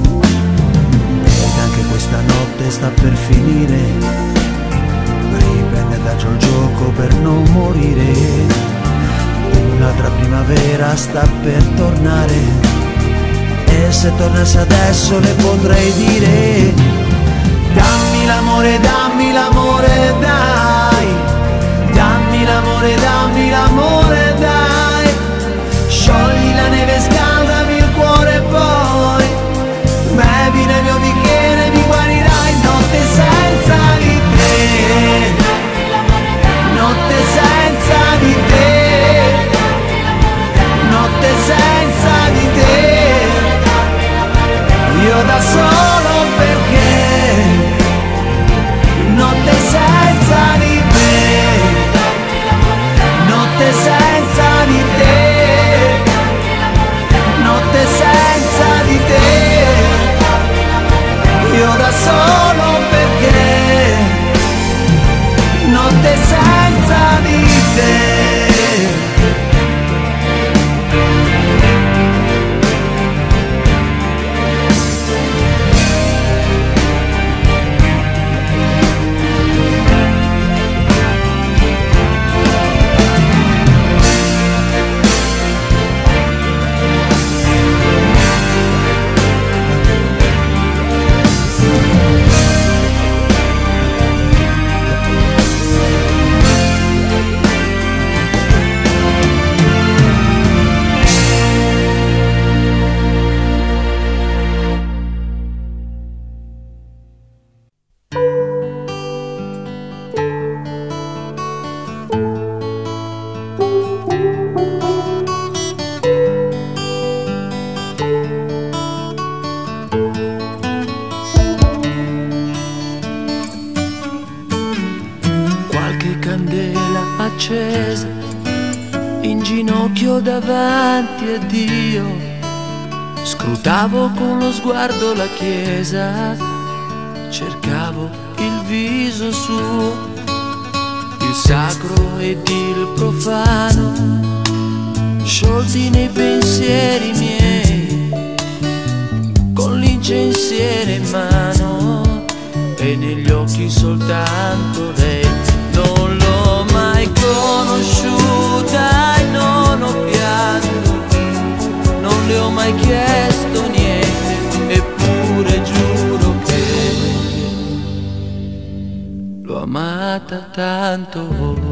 Ed anche questa notte sta per finire, riprende da giù il gioco per non morire. Un'altra primavera sta per tornare, e se tornasse adesso le potrei dire: dammi l'amore, dammi l'amore, dai, dammi l'amore, dammi l'amore, dai. Sciogli la neve, scaldami il cuore, poi bevi nel mio bicchiere, mi guarirai. Notte senza di te, notte senza di te, notte senza di te, io da solo perché, notte senza di te, notte senza di te, notte senza di te, io da solo perché, notte senza di te. accesa, in ginocchio davanti a Dio, scrutavo con lo sguardo la chiesa, cercavo il viso suo, il sacro ed il profano, sciolti nei pensieri miei, con l'incensiere in mano e negli occhi soltanto lei. Non l'ho mai conosciuta e non ho pianto, non le ho mai chiesto niente, eppure giuro che l'ho amata tanto.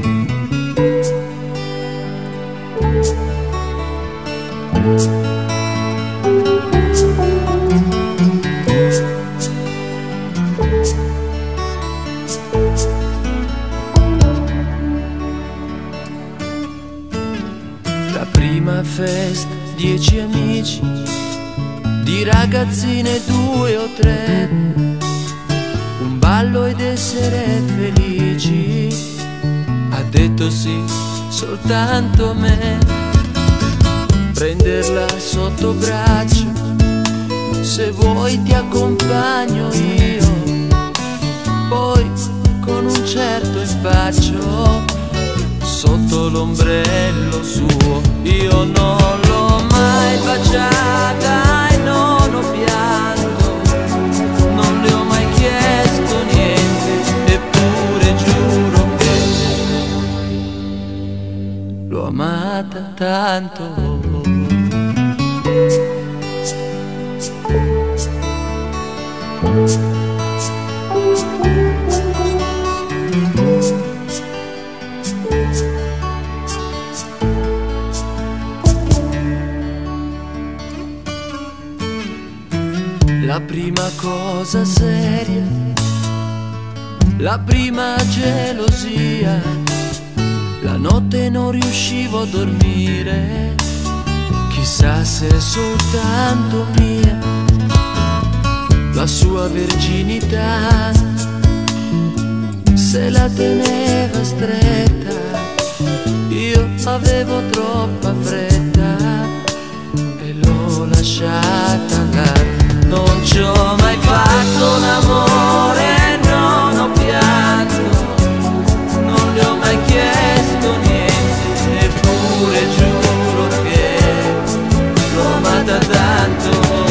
La prima festa, dieci amici, di ragazzine due o tre, un ballo ed essere felici, ha detto sì soltanto a me. Prenderla sotto braccio, Se vuoi ti accompagno io, poi con un certo impaccio, sotto l'ombrello suo. Io non l'ho mai baciata e non ho pianto, non le ho mai chiesto niente, eppure giuro che l'ho amata tanto. La prima cosa seria, la prima gelosia, la notte non riuscivo a dormire, chissà se è soltanto mia la sua verginità, se la teneva stretta, io avevo troppa fretta e l'ho lasciata là. Non ci ho mai fatto l'amore, non ho pianto, non le ho mai chiesto niente, eppure giuro che l'ho amata tanto.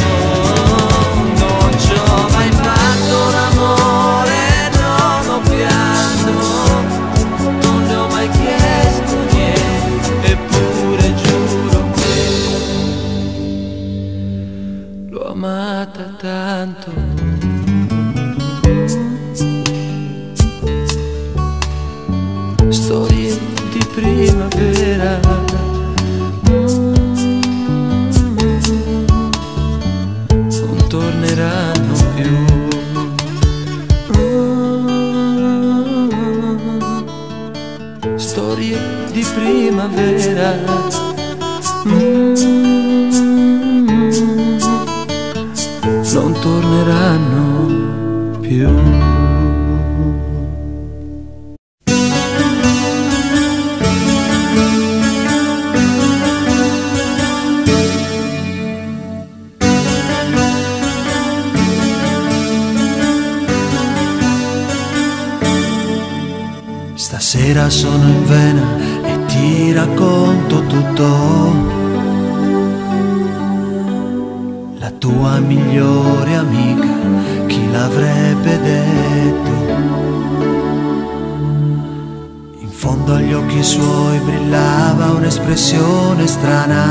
Non ci ho mai fatto l'amore, non ho pianto, non le ho mai chiesto niente, eppure giuro che l'ho amata tanto. Storie di primavera, non torneranno più. Storie di primavera, non torneranno più. Stasera sono in vena e ti racconto tutto. La tua migliore amica, chi l'avrebbe detto? In fondo agli occhi suoi brillava un'espressione strana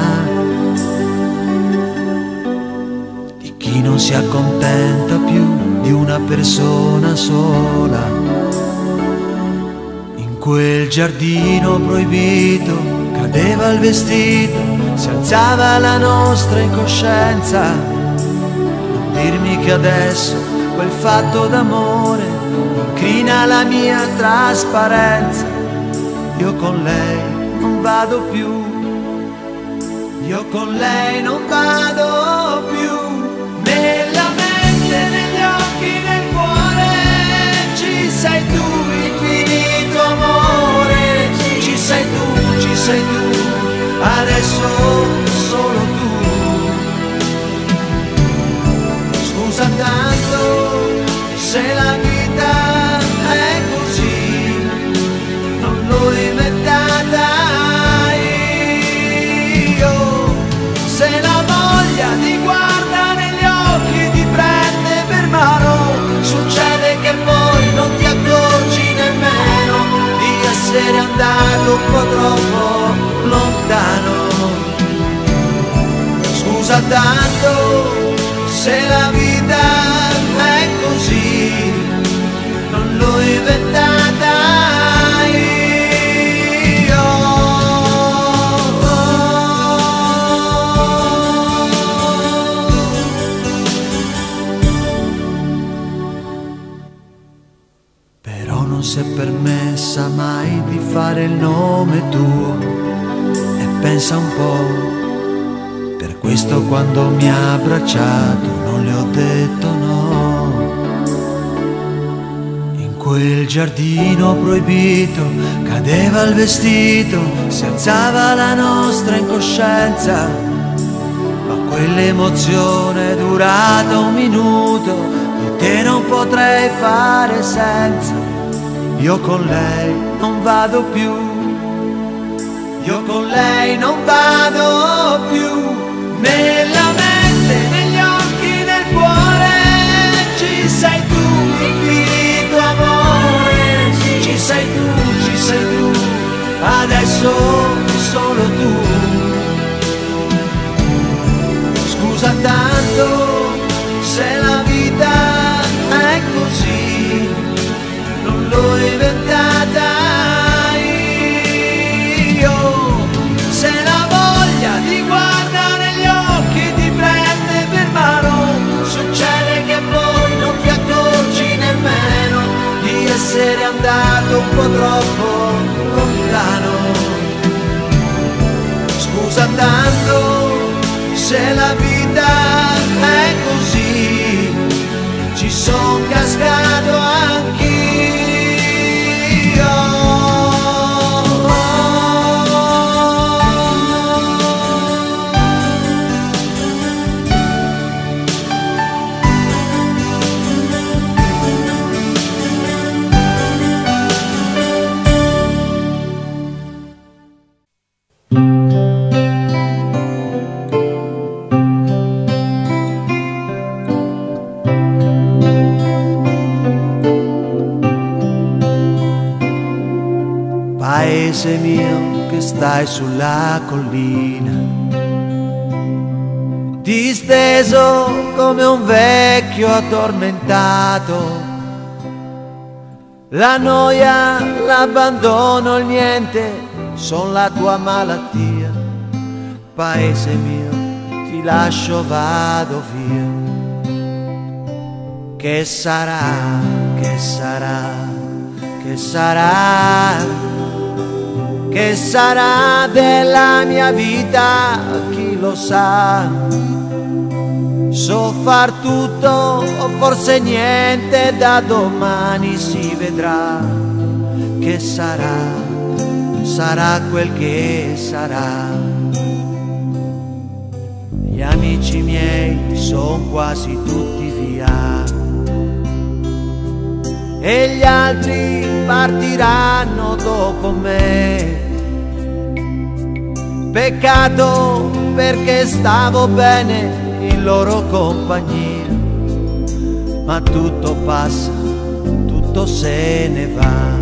di chi non si accontenta più di una persona sola. In quel giardino proibito cadeva il vestito, si alzava la nostra incoscienza. Non dirmi che adesso quel fatto d'amore incrina la mia trasparenza. Io con lei non vado più, io con lei non vado più. Nella mente, negli occhi, nel cuore ci sei tu, infinito amore. Ci sei tu, ci sei tu, adesso solo tu. Scusa tanto se la vita è così, non l'ho inventata io. Se la voglia ti guarda negli occhi, ti prende per mano, succede che poi non ti accorgi nemmeno di essere andato un po' troppo lontano. Scusa tanto se la vita è così, non l'ho inventata io. Però non si è permessa mai di fare il nome tuo, e pensa un po'. Per questo quando mi ha abbracciato non le ho detto no. In quel giardino proibito cadeva il vestito, si alzava la nostra incoscienza. Ma quell'emozione è durata un minuto, e te non potrei fare senza. Io con lei non vado più, io con lei non vado più. Nella mente, negli occhi, nel cuore ci sei tu, infinito amore. Ci sei tu, ci sei tu, adesso solo tu. Scusa tanto se la vita è così, non l'ho inventata io. Se la voglia ti guarda negli occhi, ti prende per mano, succede che poi non ti accorgi nemmeno di essere andato un po' troppo lontano. Scusa tanto se la vita è così, ci son cascato anch'io. Paese mio che stai sulla collina, disteso come un vecchio addormentato. La noia, l'abbandono, il niente son la tua malattia. Paese mio, ti lascio, vado via. Che sarà, che sarà, che sarà? Che sarà della mia vita, chi lo sa? So far tutto o forse niente, da domani si vedrà. Che sarà, sarà quel che sarà. Gli amici miei son quasi tutti via, e gli altri partiranno dopo me. Peccato perché stavo bene in loro compagnia, ma tutto passa, tutto se ne va.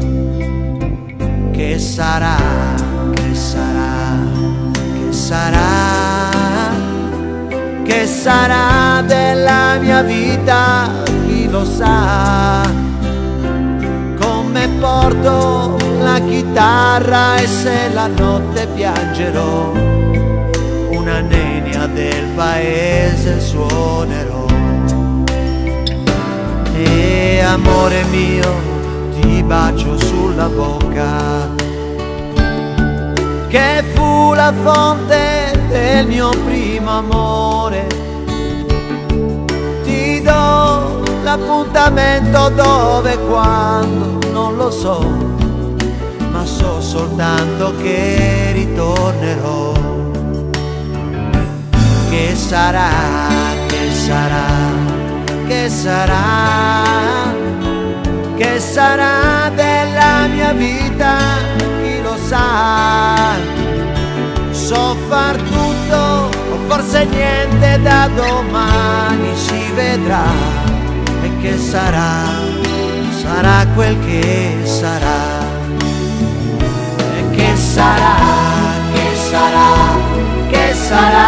Che sarà, che sarà, che sarà? Che sarà della mia vita, chi lo sa? Come porto la chitarra e se la notte piangerò, una nenia del paese suonerò. E amore mio, ti bacio sulla bocca, che fu la fonte del mio primo amore. Ti do l'appuntamento dove e quando non lo so, ma so soltanto che ritornerò. Che sarà, che sarà, che sarà? Che sarà della mia vita, chi lo sa? So far tutto o forse niente, da domani si vedrà. E che sarà, sarà quel che sarà. E che sarà, che sarà, che sarà?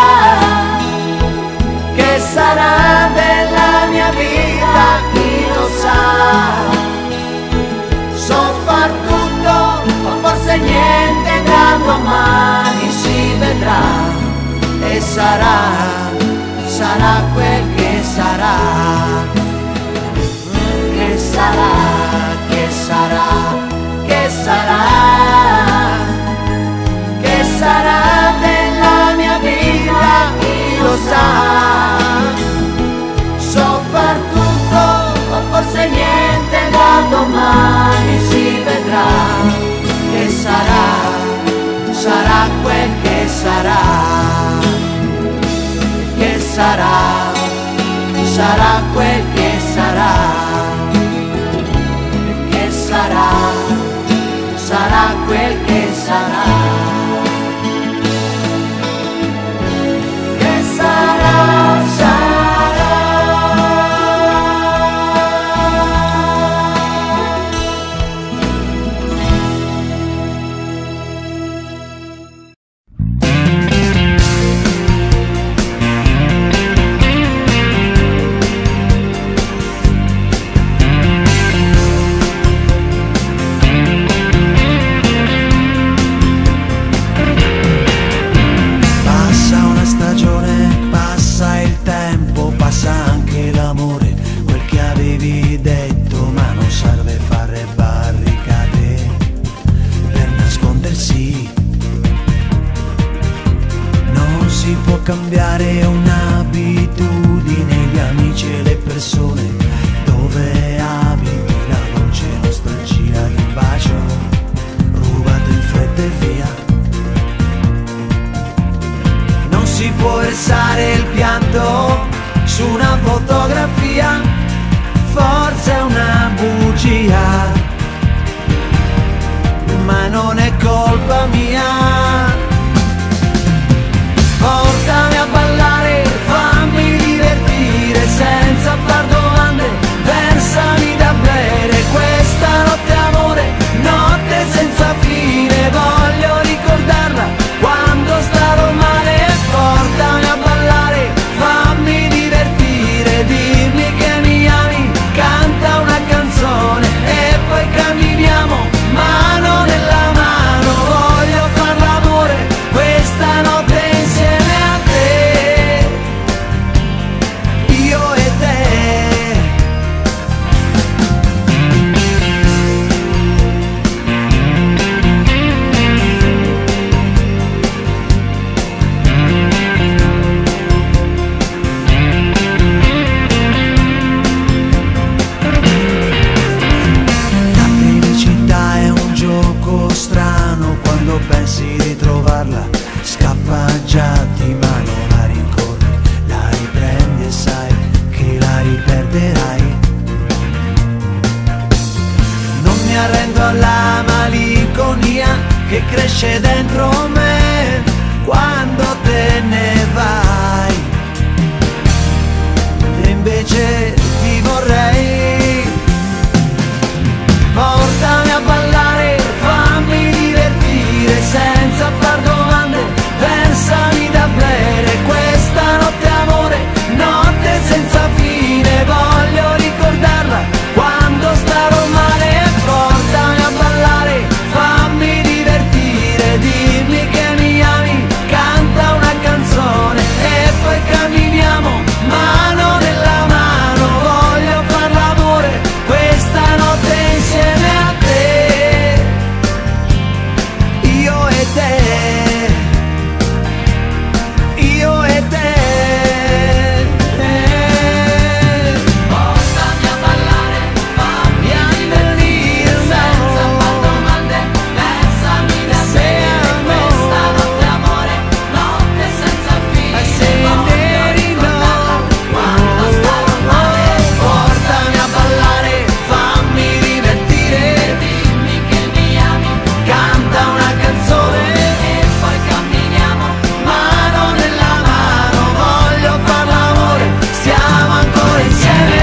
Che sarà della mia vita, chi lo sa? So far tutto o forse niente, da domani si vedrà. E sarà, sarà quel che sarà. Che sarà, che sarà, che sarà? Che sarà della mia vita, chi lo sa? So far tutto o forse niente, da domani si vedrà. Che sarà, sarà quel che sarà. sarà quel che sarà, che sarà, sarà quel che sarà, che sarà, sarà. Cambiare un'abitudine, gli amici e le persone, dove abiti, la dolce nostalgia di un bacio rubato in fretta e via. Non si può versare il pianto su una fotografia, forse è una bugia, ma non è colpa mia. Portami a ballare, fammi divertire senza far domande, versami da bere questa notte amore, notte senza fine, voglio ricordarla quando starò male. Portami a ballare, fammi divertire, dimmi che mi ami, canta una canzone e poi camminiamo mano nella mano, voglio far l'amore questa notte. Pensi di trovarla, scappa già di mano, la rincorri, la riprendi e sai che la riperderai. Non mi arrendo alla malinconia che cresce dentro me quando te ne vai, e invece ti vorrei. Portami a ballare, fammi divertire senza far domande, versami da bere questa notte amore, notte senza fine, voglio ricordarla quando starò male. Portami a ballare, fammi divertire, dimmi che mi ami, canta una canzone e poi camminiamo mano nella mano, voglio far l'amore questa notte insieme a te, io e te, io e te. Portami a ballare, fammi divertire senza far domande, versami da bere questa notte amore, notte senza fine, voglio ricordarla quando starò male. Portami a ballare, fammi divertire, dimmi che mi ami, canta una canzone e poi camminiamo mano nella mano, voglio far l'amore, stiamo ancora insieme.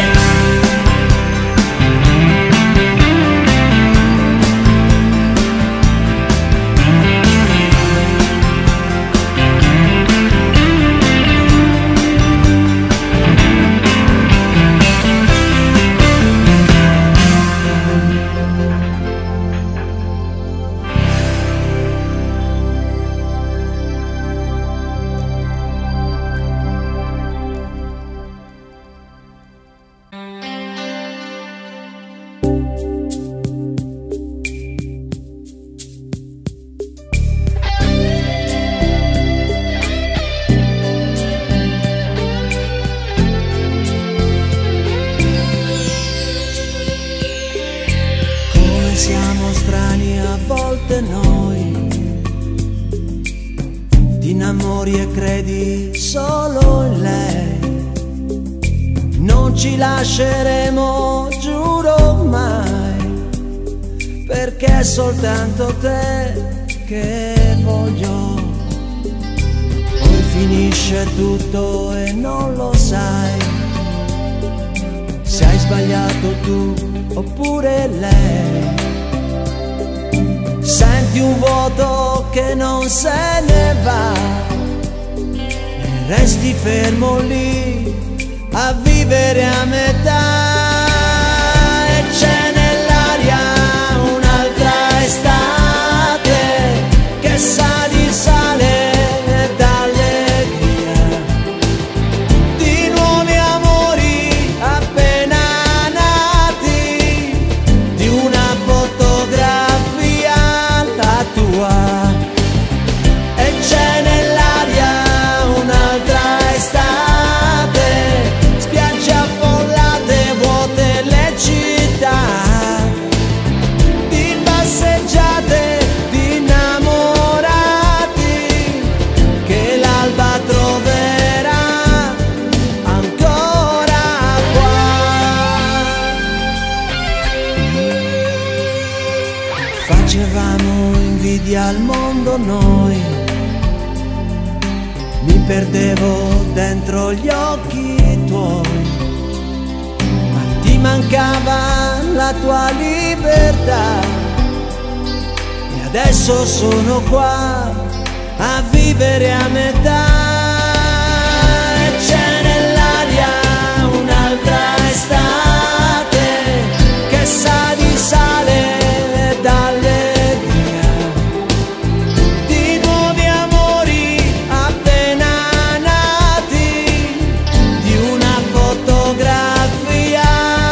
Come siamo strani a volte noi, ti innamori e credi solo in lei, non ci lasceremo, giuro mai, perché è soltanto te che voglio. Poi finisce tutto e non lo sai, se hai sbagliato tu oppure lei. Senti un vuoto che non se ne va e resti fermo lì a vivere a metà. E c'è nell'aria un'altra estate che sa di sale e d'allegria, di nuovi amori appena nati, di una fotografia la tua. E c'è nell'aria un'altra estate, spiagge affollate, vuote le città, di passeggiate, di innamorati, che l'alba troverà ancora qua. Facevamo invidia al mondo noi, mi perdevo dentro gli occhi tuoi, ma ti mancava la tua libertà. E adesso sono qua a vivere a metà. E c'è nell'aria un'altra estate che sa di sale e d'allegria, di nuovi amori appena nati, di una fotografia.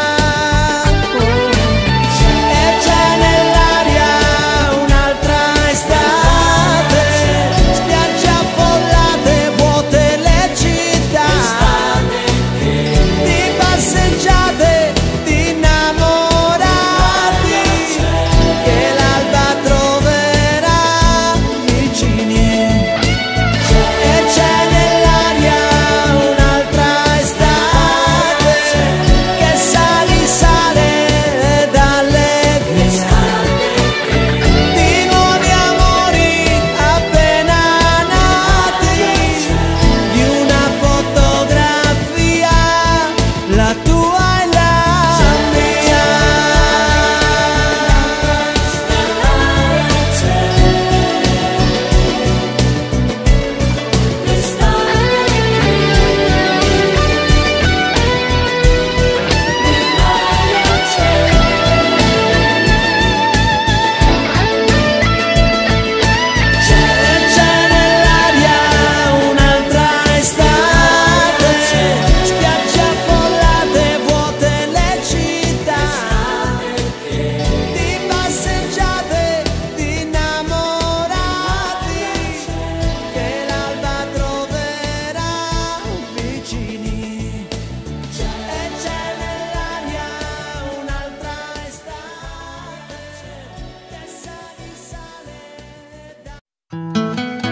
E c'è nell'aria un'altra estate, spiagge affollate, vuote le città, di passeggiate, di innamorati, che l'alba troverà vicini. E c'è nell'aria un'altra estate che sa di sale ed allegria, di nuovi amori appena nati, di una fotografia, la tua e la mia. E c'è nell'aria un'altra estate, spiagge affollate, vuote le città, di passeggiate, di innamorati, che l'alba troverà vicini. E c'è nell'aria un'altra estate che sa di sale e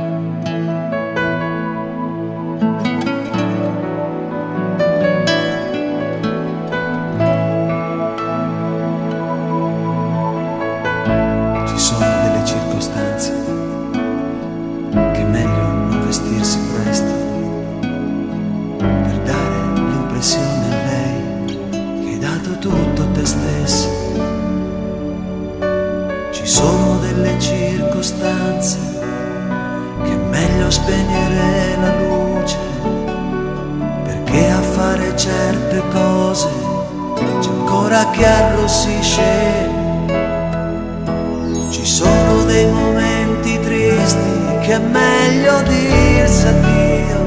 Ci sono delle circostanze che è meglio non vestirsi presto, per dare l'impressione a lei che hai dato tutto a te stesso. Ci sono delle circostanze che è meglio spegnere la luce, perché a fare certe cose c'è ancora chi arrossisce. Ci sono dei momenti tristi che è meglio dirsi addio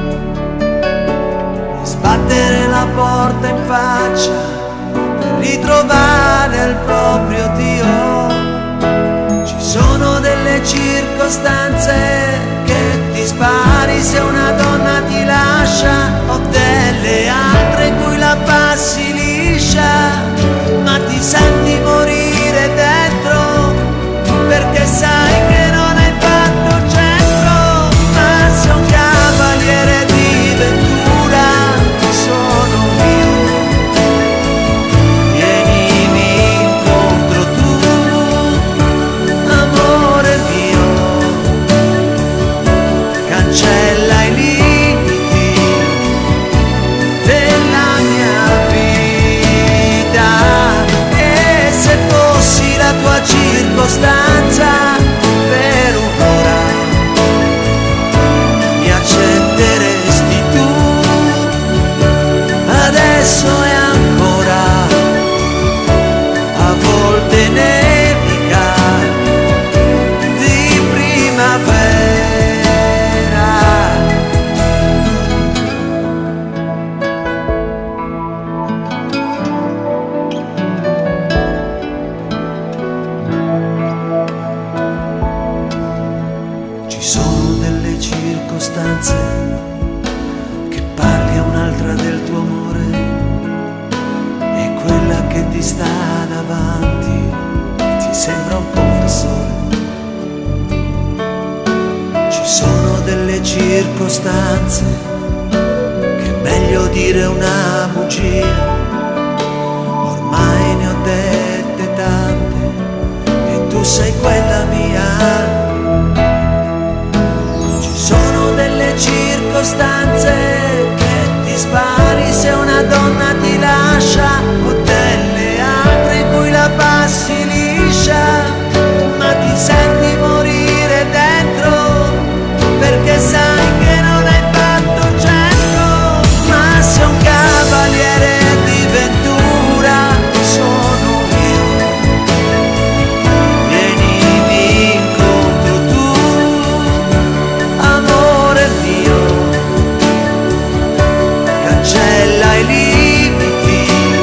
e sbattere la porta in faccia per ritrovare il proprio Dio. Ci sono delle circostanze che ti spari se una donna ti lascia, o delle altre in cui la passi liscia, ma ti senti morire dentro, perché sai che non hai fatto centro. Ma sei un cavaliere di ventura, sono circostanze, che parli a un'altra del tuo amore, e quella che ti sta davanti ti sembra un confessore. Ci sono delle circostanze che è meglio dire una bugia, ormai ne ho dette tante e tu sei quella mia. Ci sono delle circostanze che ti spari se una donna ti lascia, o delle altre in cui la passi liscia, ma ti senti morire dentro perché sai che non hai fatto cento. Ma sei un cavaliere di ventura, sono io, vienimi incontro tu, amore mio, cancella i limiti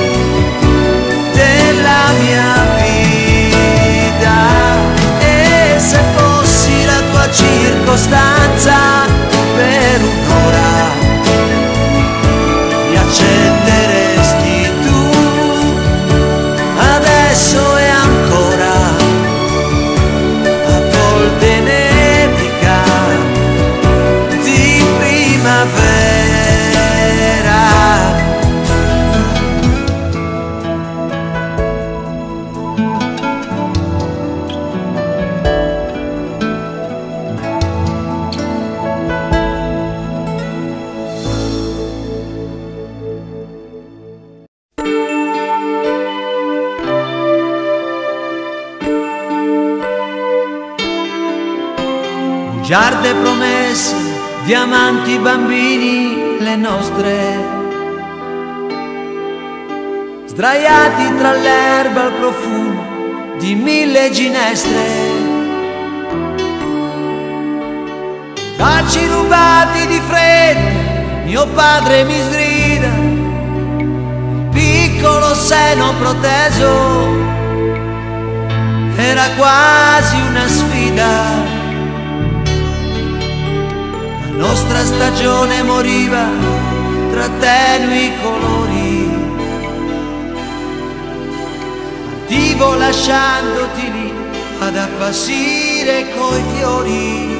della mia vita. E se fossi la tua circostanza per un'ora mi accetteresti tu, adesso e ancora. A volte nevica di primavera. Bugiarde promesse, diamanti bambini, le nostre, sdraiati tra l'erba al profumo di mille ginestre, baci rubati di fretta, mio padre mi sgrida, il piccolo seno proteso era quasi una sfida. La nostra stagione moriva tra tenui colori, partivo lasciandoti lì ad appassire coi fiori.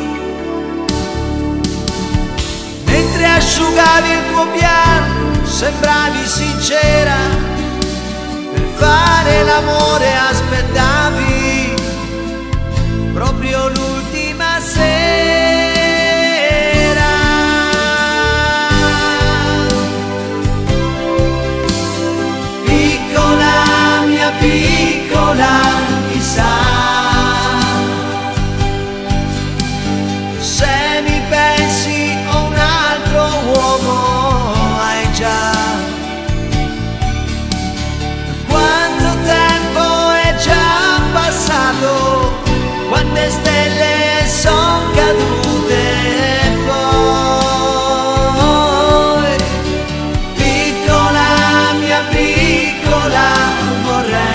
Mentre asciugavi il tuo pianto sembravi sincera, per fare l'amore aspettavi proprio l'ultima sera. Piccola, chissà, se mi pensi o un altro uomo hai già. Quanto tempo è già passato, quante stelle son cadute e poi, piccola, mia piccola, vorrei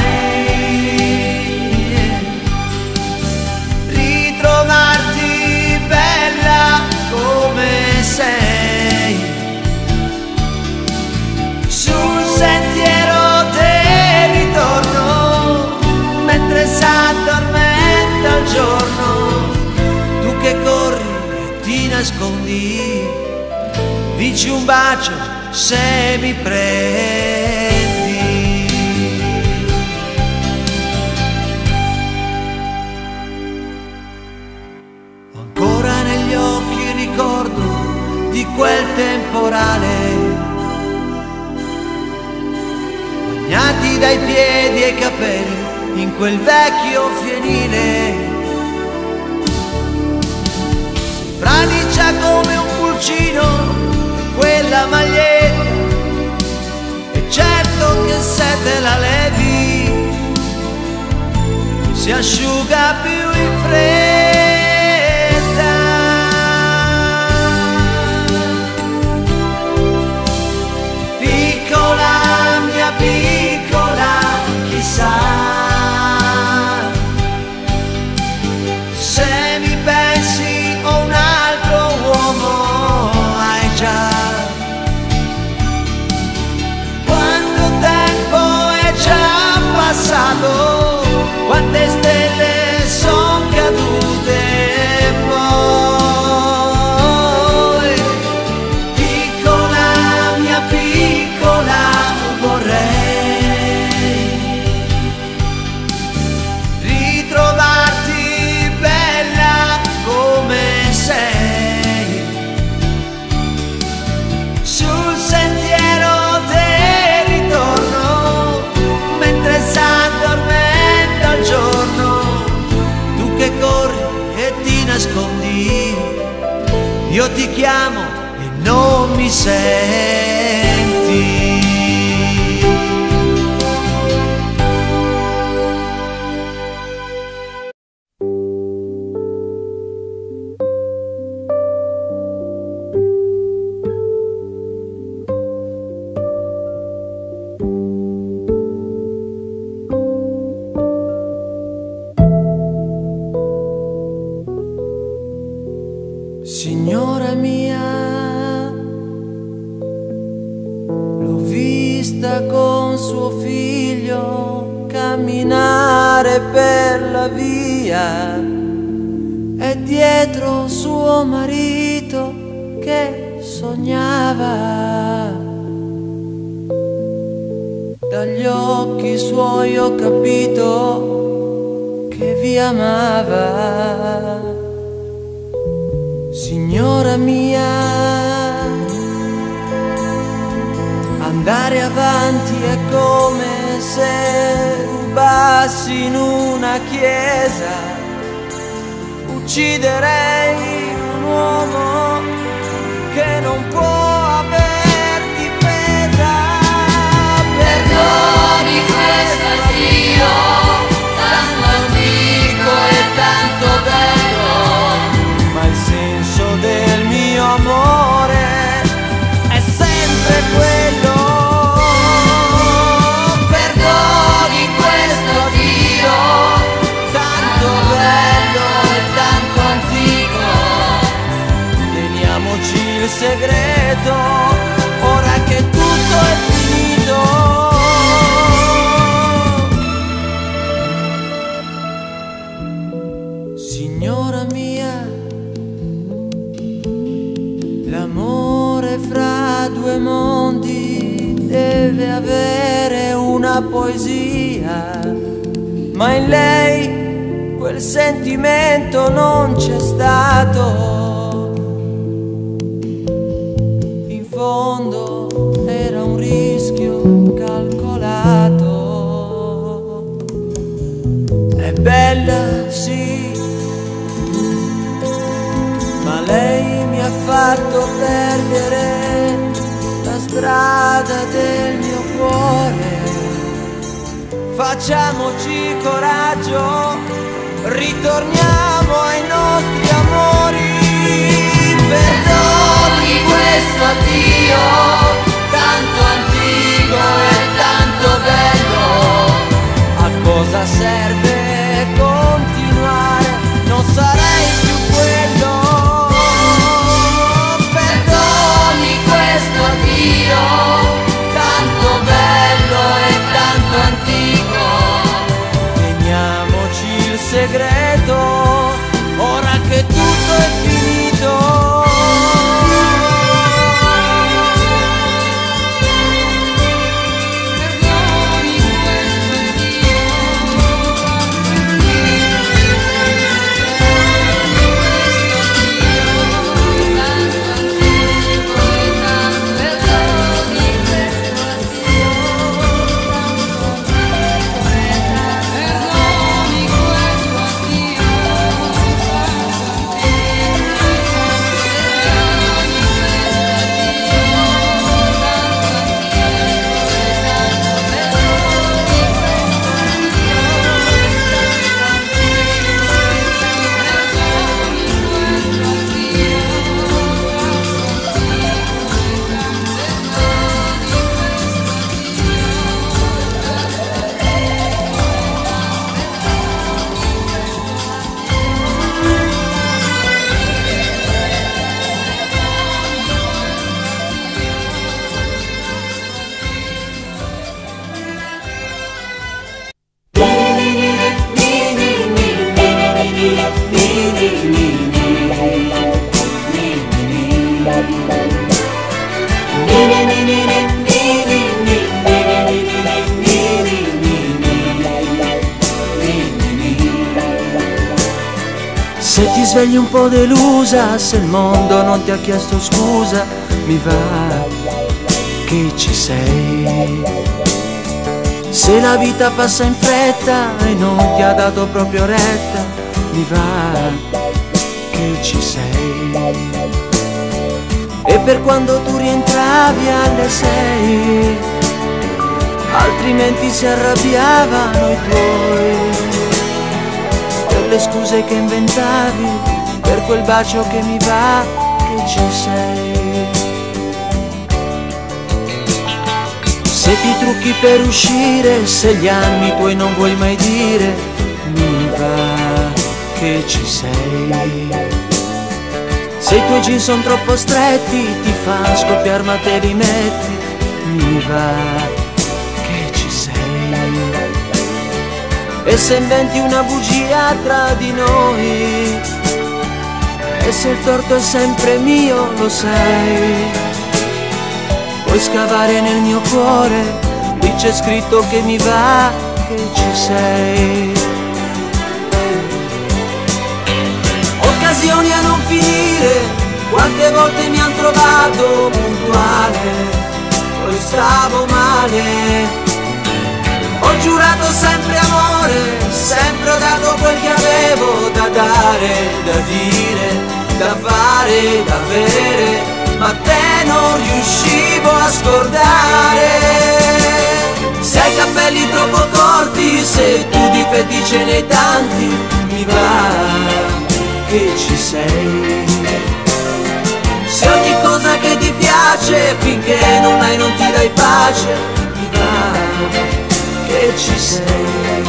ritrovarti bella come sei, sul sentiero del ritorno, mentre s'addormenta il giorno, tu che corri e ti nascondi, dici un bacio se mi prendi. Ancora negli occhi il ricordo di quel temporale, bagnati dai piedi ai capelli in quel vecchio fienile. Si fradicia come un pulcino quella maglietta, e certo che se te la levi si asciuga più in fretta. Piccola, mia piccola, chissà, se mi pensi o un altro uomo chiamo e non mi senti. Signora mia, l'ho vista con suo figlio camminare per la via e dietro suo marito che sognava. Dagli occhi suoi ho capito che vi amava. Signora mia, andare avanti è come se rubassi in una chiesa. Ucciderei un uomo che non può aver difesa. Perdoni questo addio, tanto antico e tanto bello, ma il senso del mio amore è sempre quello. perdoni questo addio, Tanto bello e tanto antico. teniamoci il segreto ora che tutto è finito. Signora mia, l'amore fra due mondi deve avere una poesia, ma in lei quel sentimento non c'è stato. In fondo era un rischio calcolato. È bella, sì, ma lei mi ha fatto perdere la strada del mio cuore. Facciamoci coraggio, ritorniamo ai nostri amori. Perdoni questo addio, tanto antico e tanto bello. A cosa serve continuare? Non sarei più quello. Perdoni questo addio, tanto bello e tanto antico. Teniamoci il segreto ora che tutto è finito. Se ti svegli un po' delusa, se il mondo non ti ha chiesto scusa, mi va che ci sei. Se la vita passa in fretta e non ti ha dato proprio retta, mi va che ci sei. e per quando tu rientravi alle sei, altrimenti si arrabbiavano i tuoi per le scuse che inventavi, per quel bacio che mi va che ci sei. Se ti trucchi per uscire, se gli anni tuoi non vuoi mai dire, mi va che ci sei. Se i tuoi jeans sono troppo stretti, ti fa scoppiare ma te li metti, mi va che ci sei. E se inventi una bugia tra di noi, e se il torto è sempre mio, lo sai, puoi scavare nel mio cuore, lì c'è scritto che mi va che ci sei. Occasioni a non finire, quante volte mi han trovato puntuale, poi stavo male. Ho giurato sempre amore, sempre ho dato quel che avevo da dare, da dire, da fare, da avere, ma te non riuscivo a scordare. Se hai capelli troppo corti, se tu difetti ce n'hai tanti, mi va che ci sei. Se ogni cosa che ti piace, finché non hai non ti dai pace, mi va che ci sei.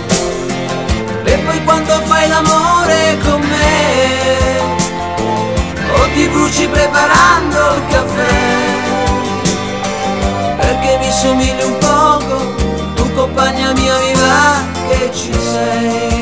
E poi quando fai l'amore con me, o ti bruci preparando il caffè, perché mi somigli un poco, tu compagna mia mi va che ci sei.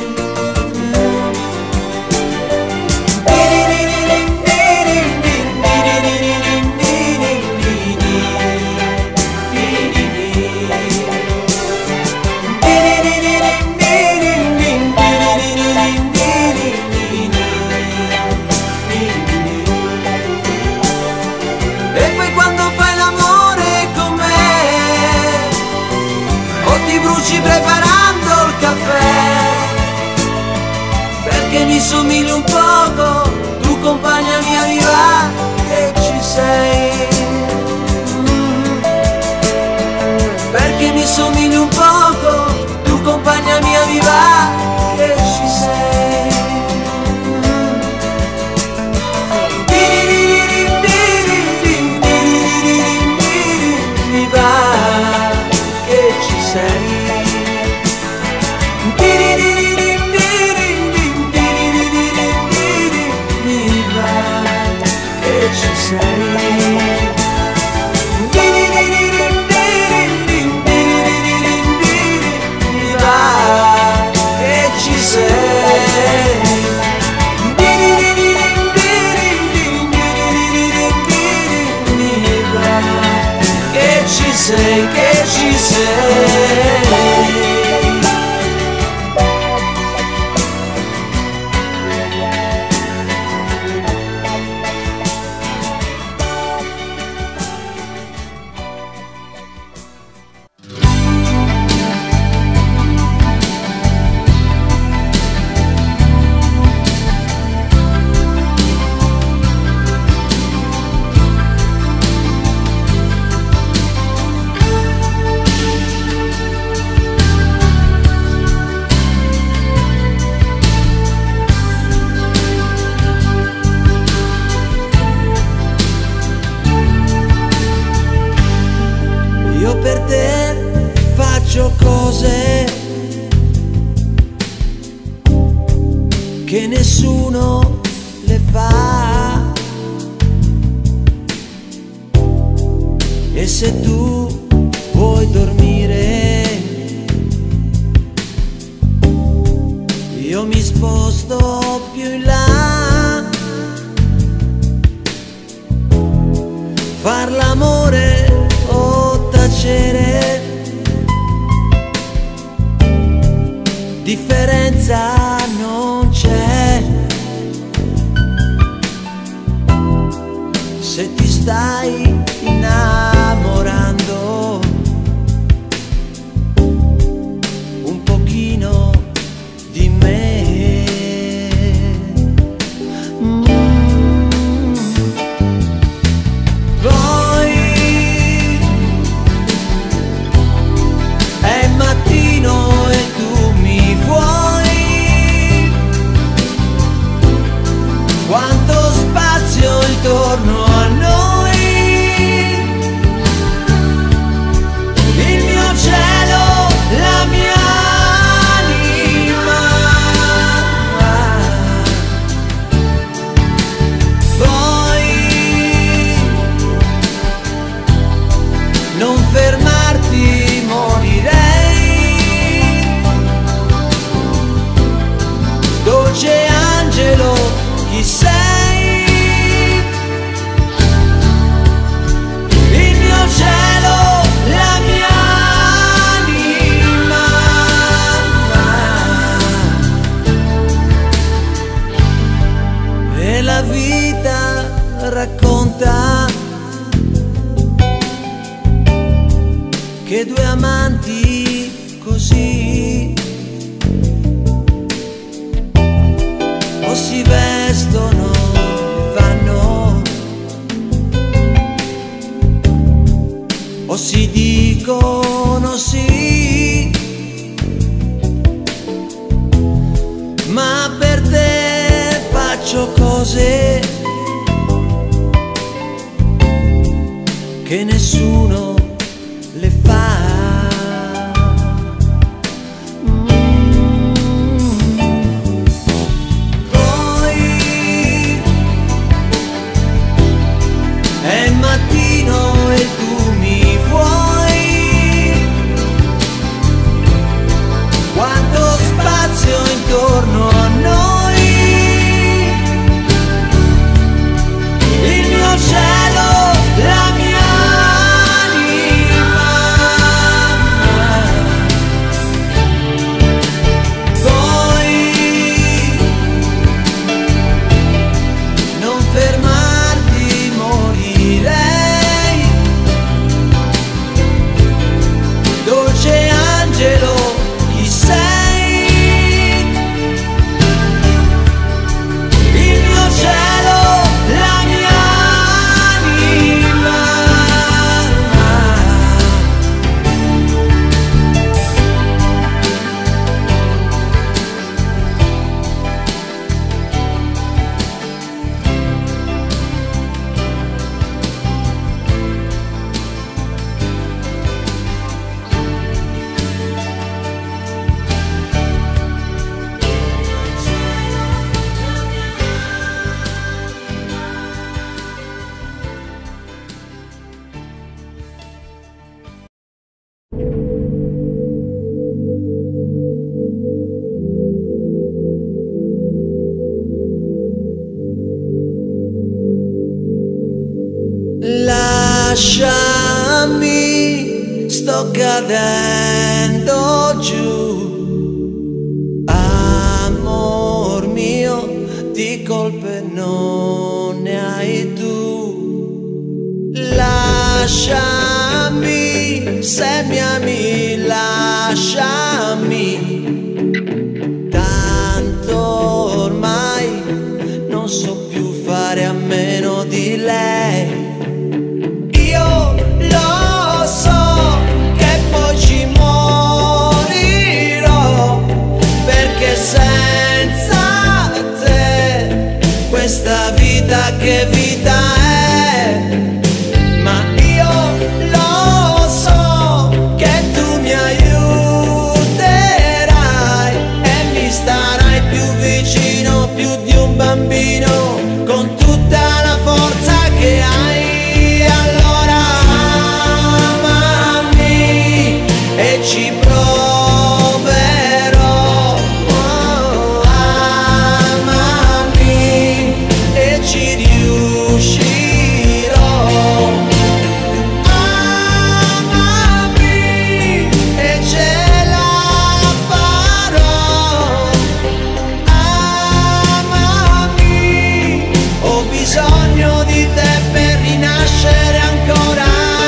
Preparando il caffè, perché mi somigli un poco, tu compagna mia mi va che ci sei. Mm. Perché mi somigli un poco, tu compagna mia mi va che ci sei. Mi va che ci sei. Sei che ci sei. Che nessuno le fa, e se tu vuoi dormire, io mi sposto più in là. Far l'amore o tacere, differenza non c'è. Se ti stai innamorando un pochino di me, mm. sei, il mio cielo, la mia anima. E la vita racconta che due amanti così o si vestono, fanno, o si dicono sì, ma per te faccio cose che nessuno le fa. Intorno a noi, il mio cielo, la mia anima. Poi non fermarti, morirei, dolce angelo, chi sei? Lasciami, sto cadendo giù, amor mio, di colpe non ne hai tu. Lasciami, se mi ami, lasciami, tanto ormai non so più fare a meno di lei. Questa vita che vita è, ma io lo so che tu mi aiuterai e mi starai più vicino, più di un bambino, con tutta la forza che hai. Allora amami e ci proverò, oh, amami e ci riuscirò. Amami e ce la farò. Amami, ho bisogno di te per rinascere ancora.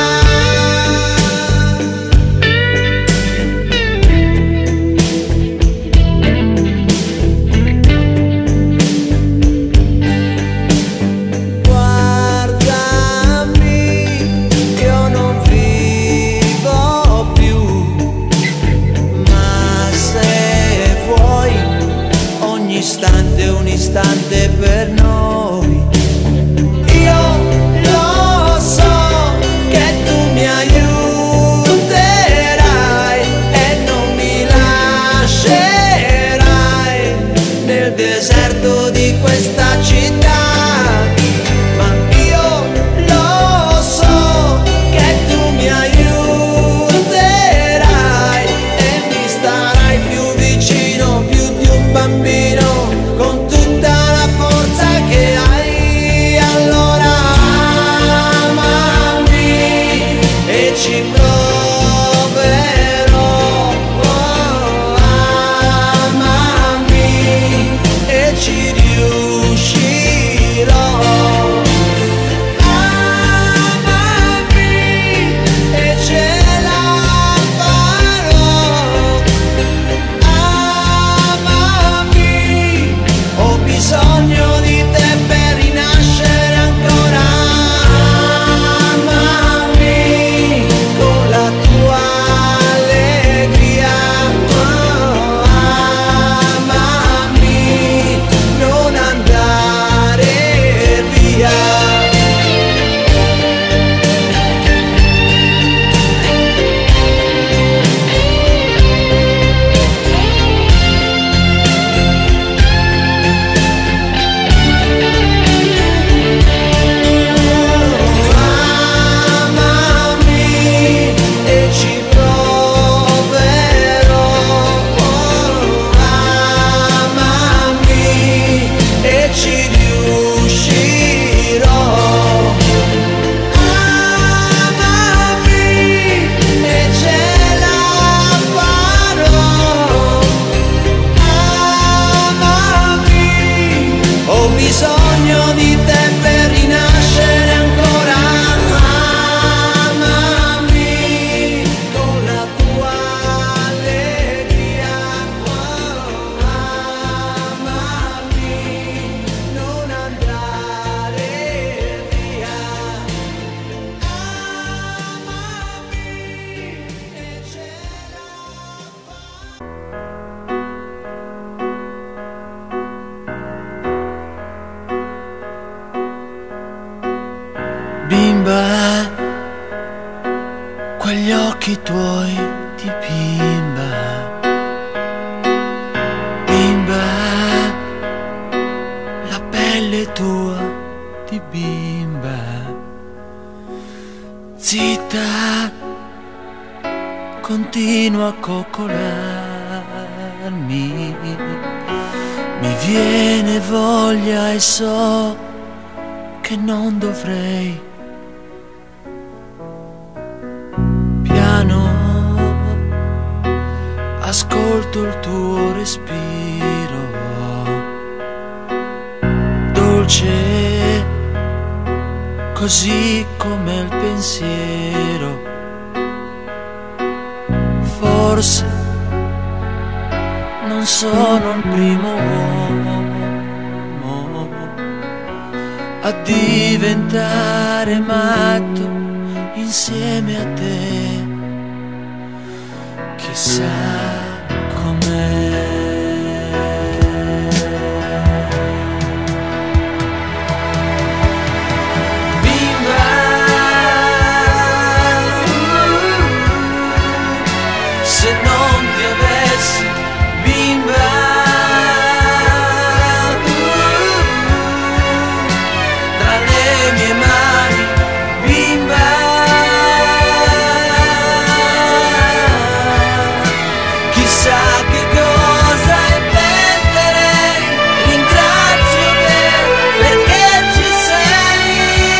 Istante, un istante per noi. Io lo so che tu mi aiuterai e non mi lascerai nel deserto di questa città. Ma io lo so che tu mi aiuterai e mi starai più vicino, più di un bambino, con tutta la forza che continua a coccolarmi, mi viene voglia e so che non dovrei. Piano ascolto il tuo respiro, dolce così come il pensiero. Forse non sono il primo uomo a diventare matto insieme a te. Chissà com'è. Se non ti avessi, bimba, tra le mie mani, bimba, chissà che cosa inventerei. Ringrazio te perché ci sei.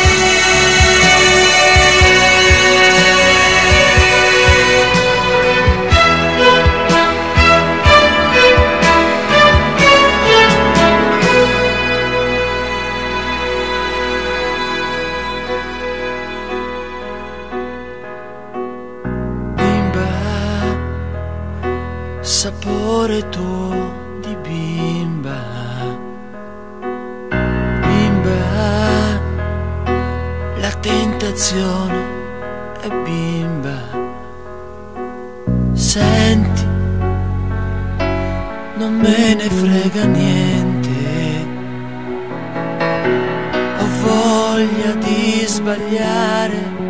Sapore tuo di bimba, bimba, la tentazione è bimba. Senti, non me ne frega niente, ho voglia di sbagliare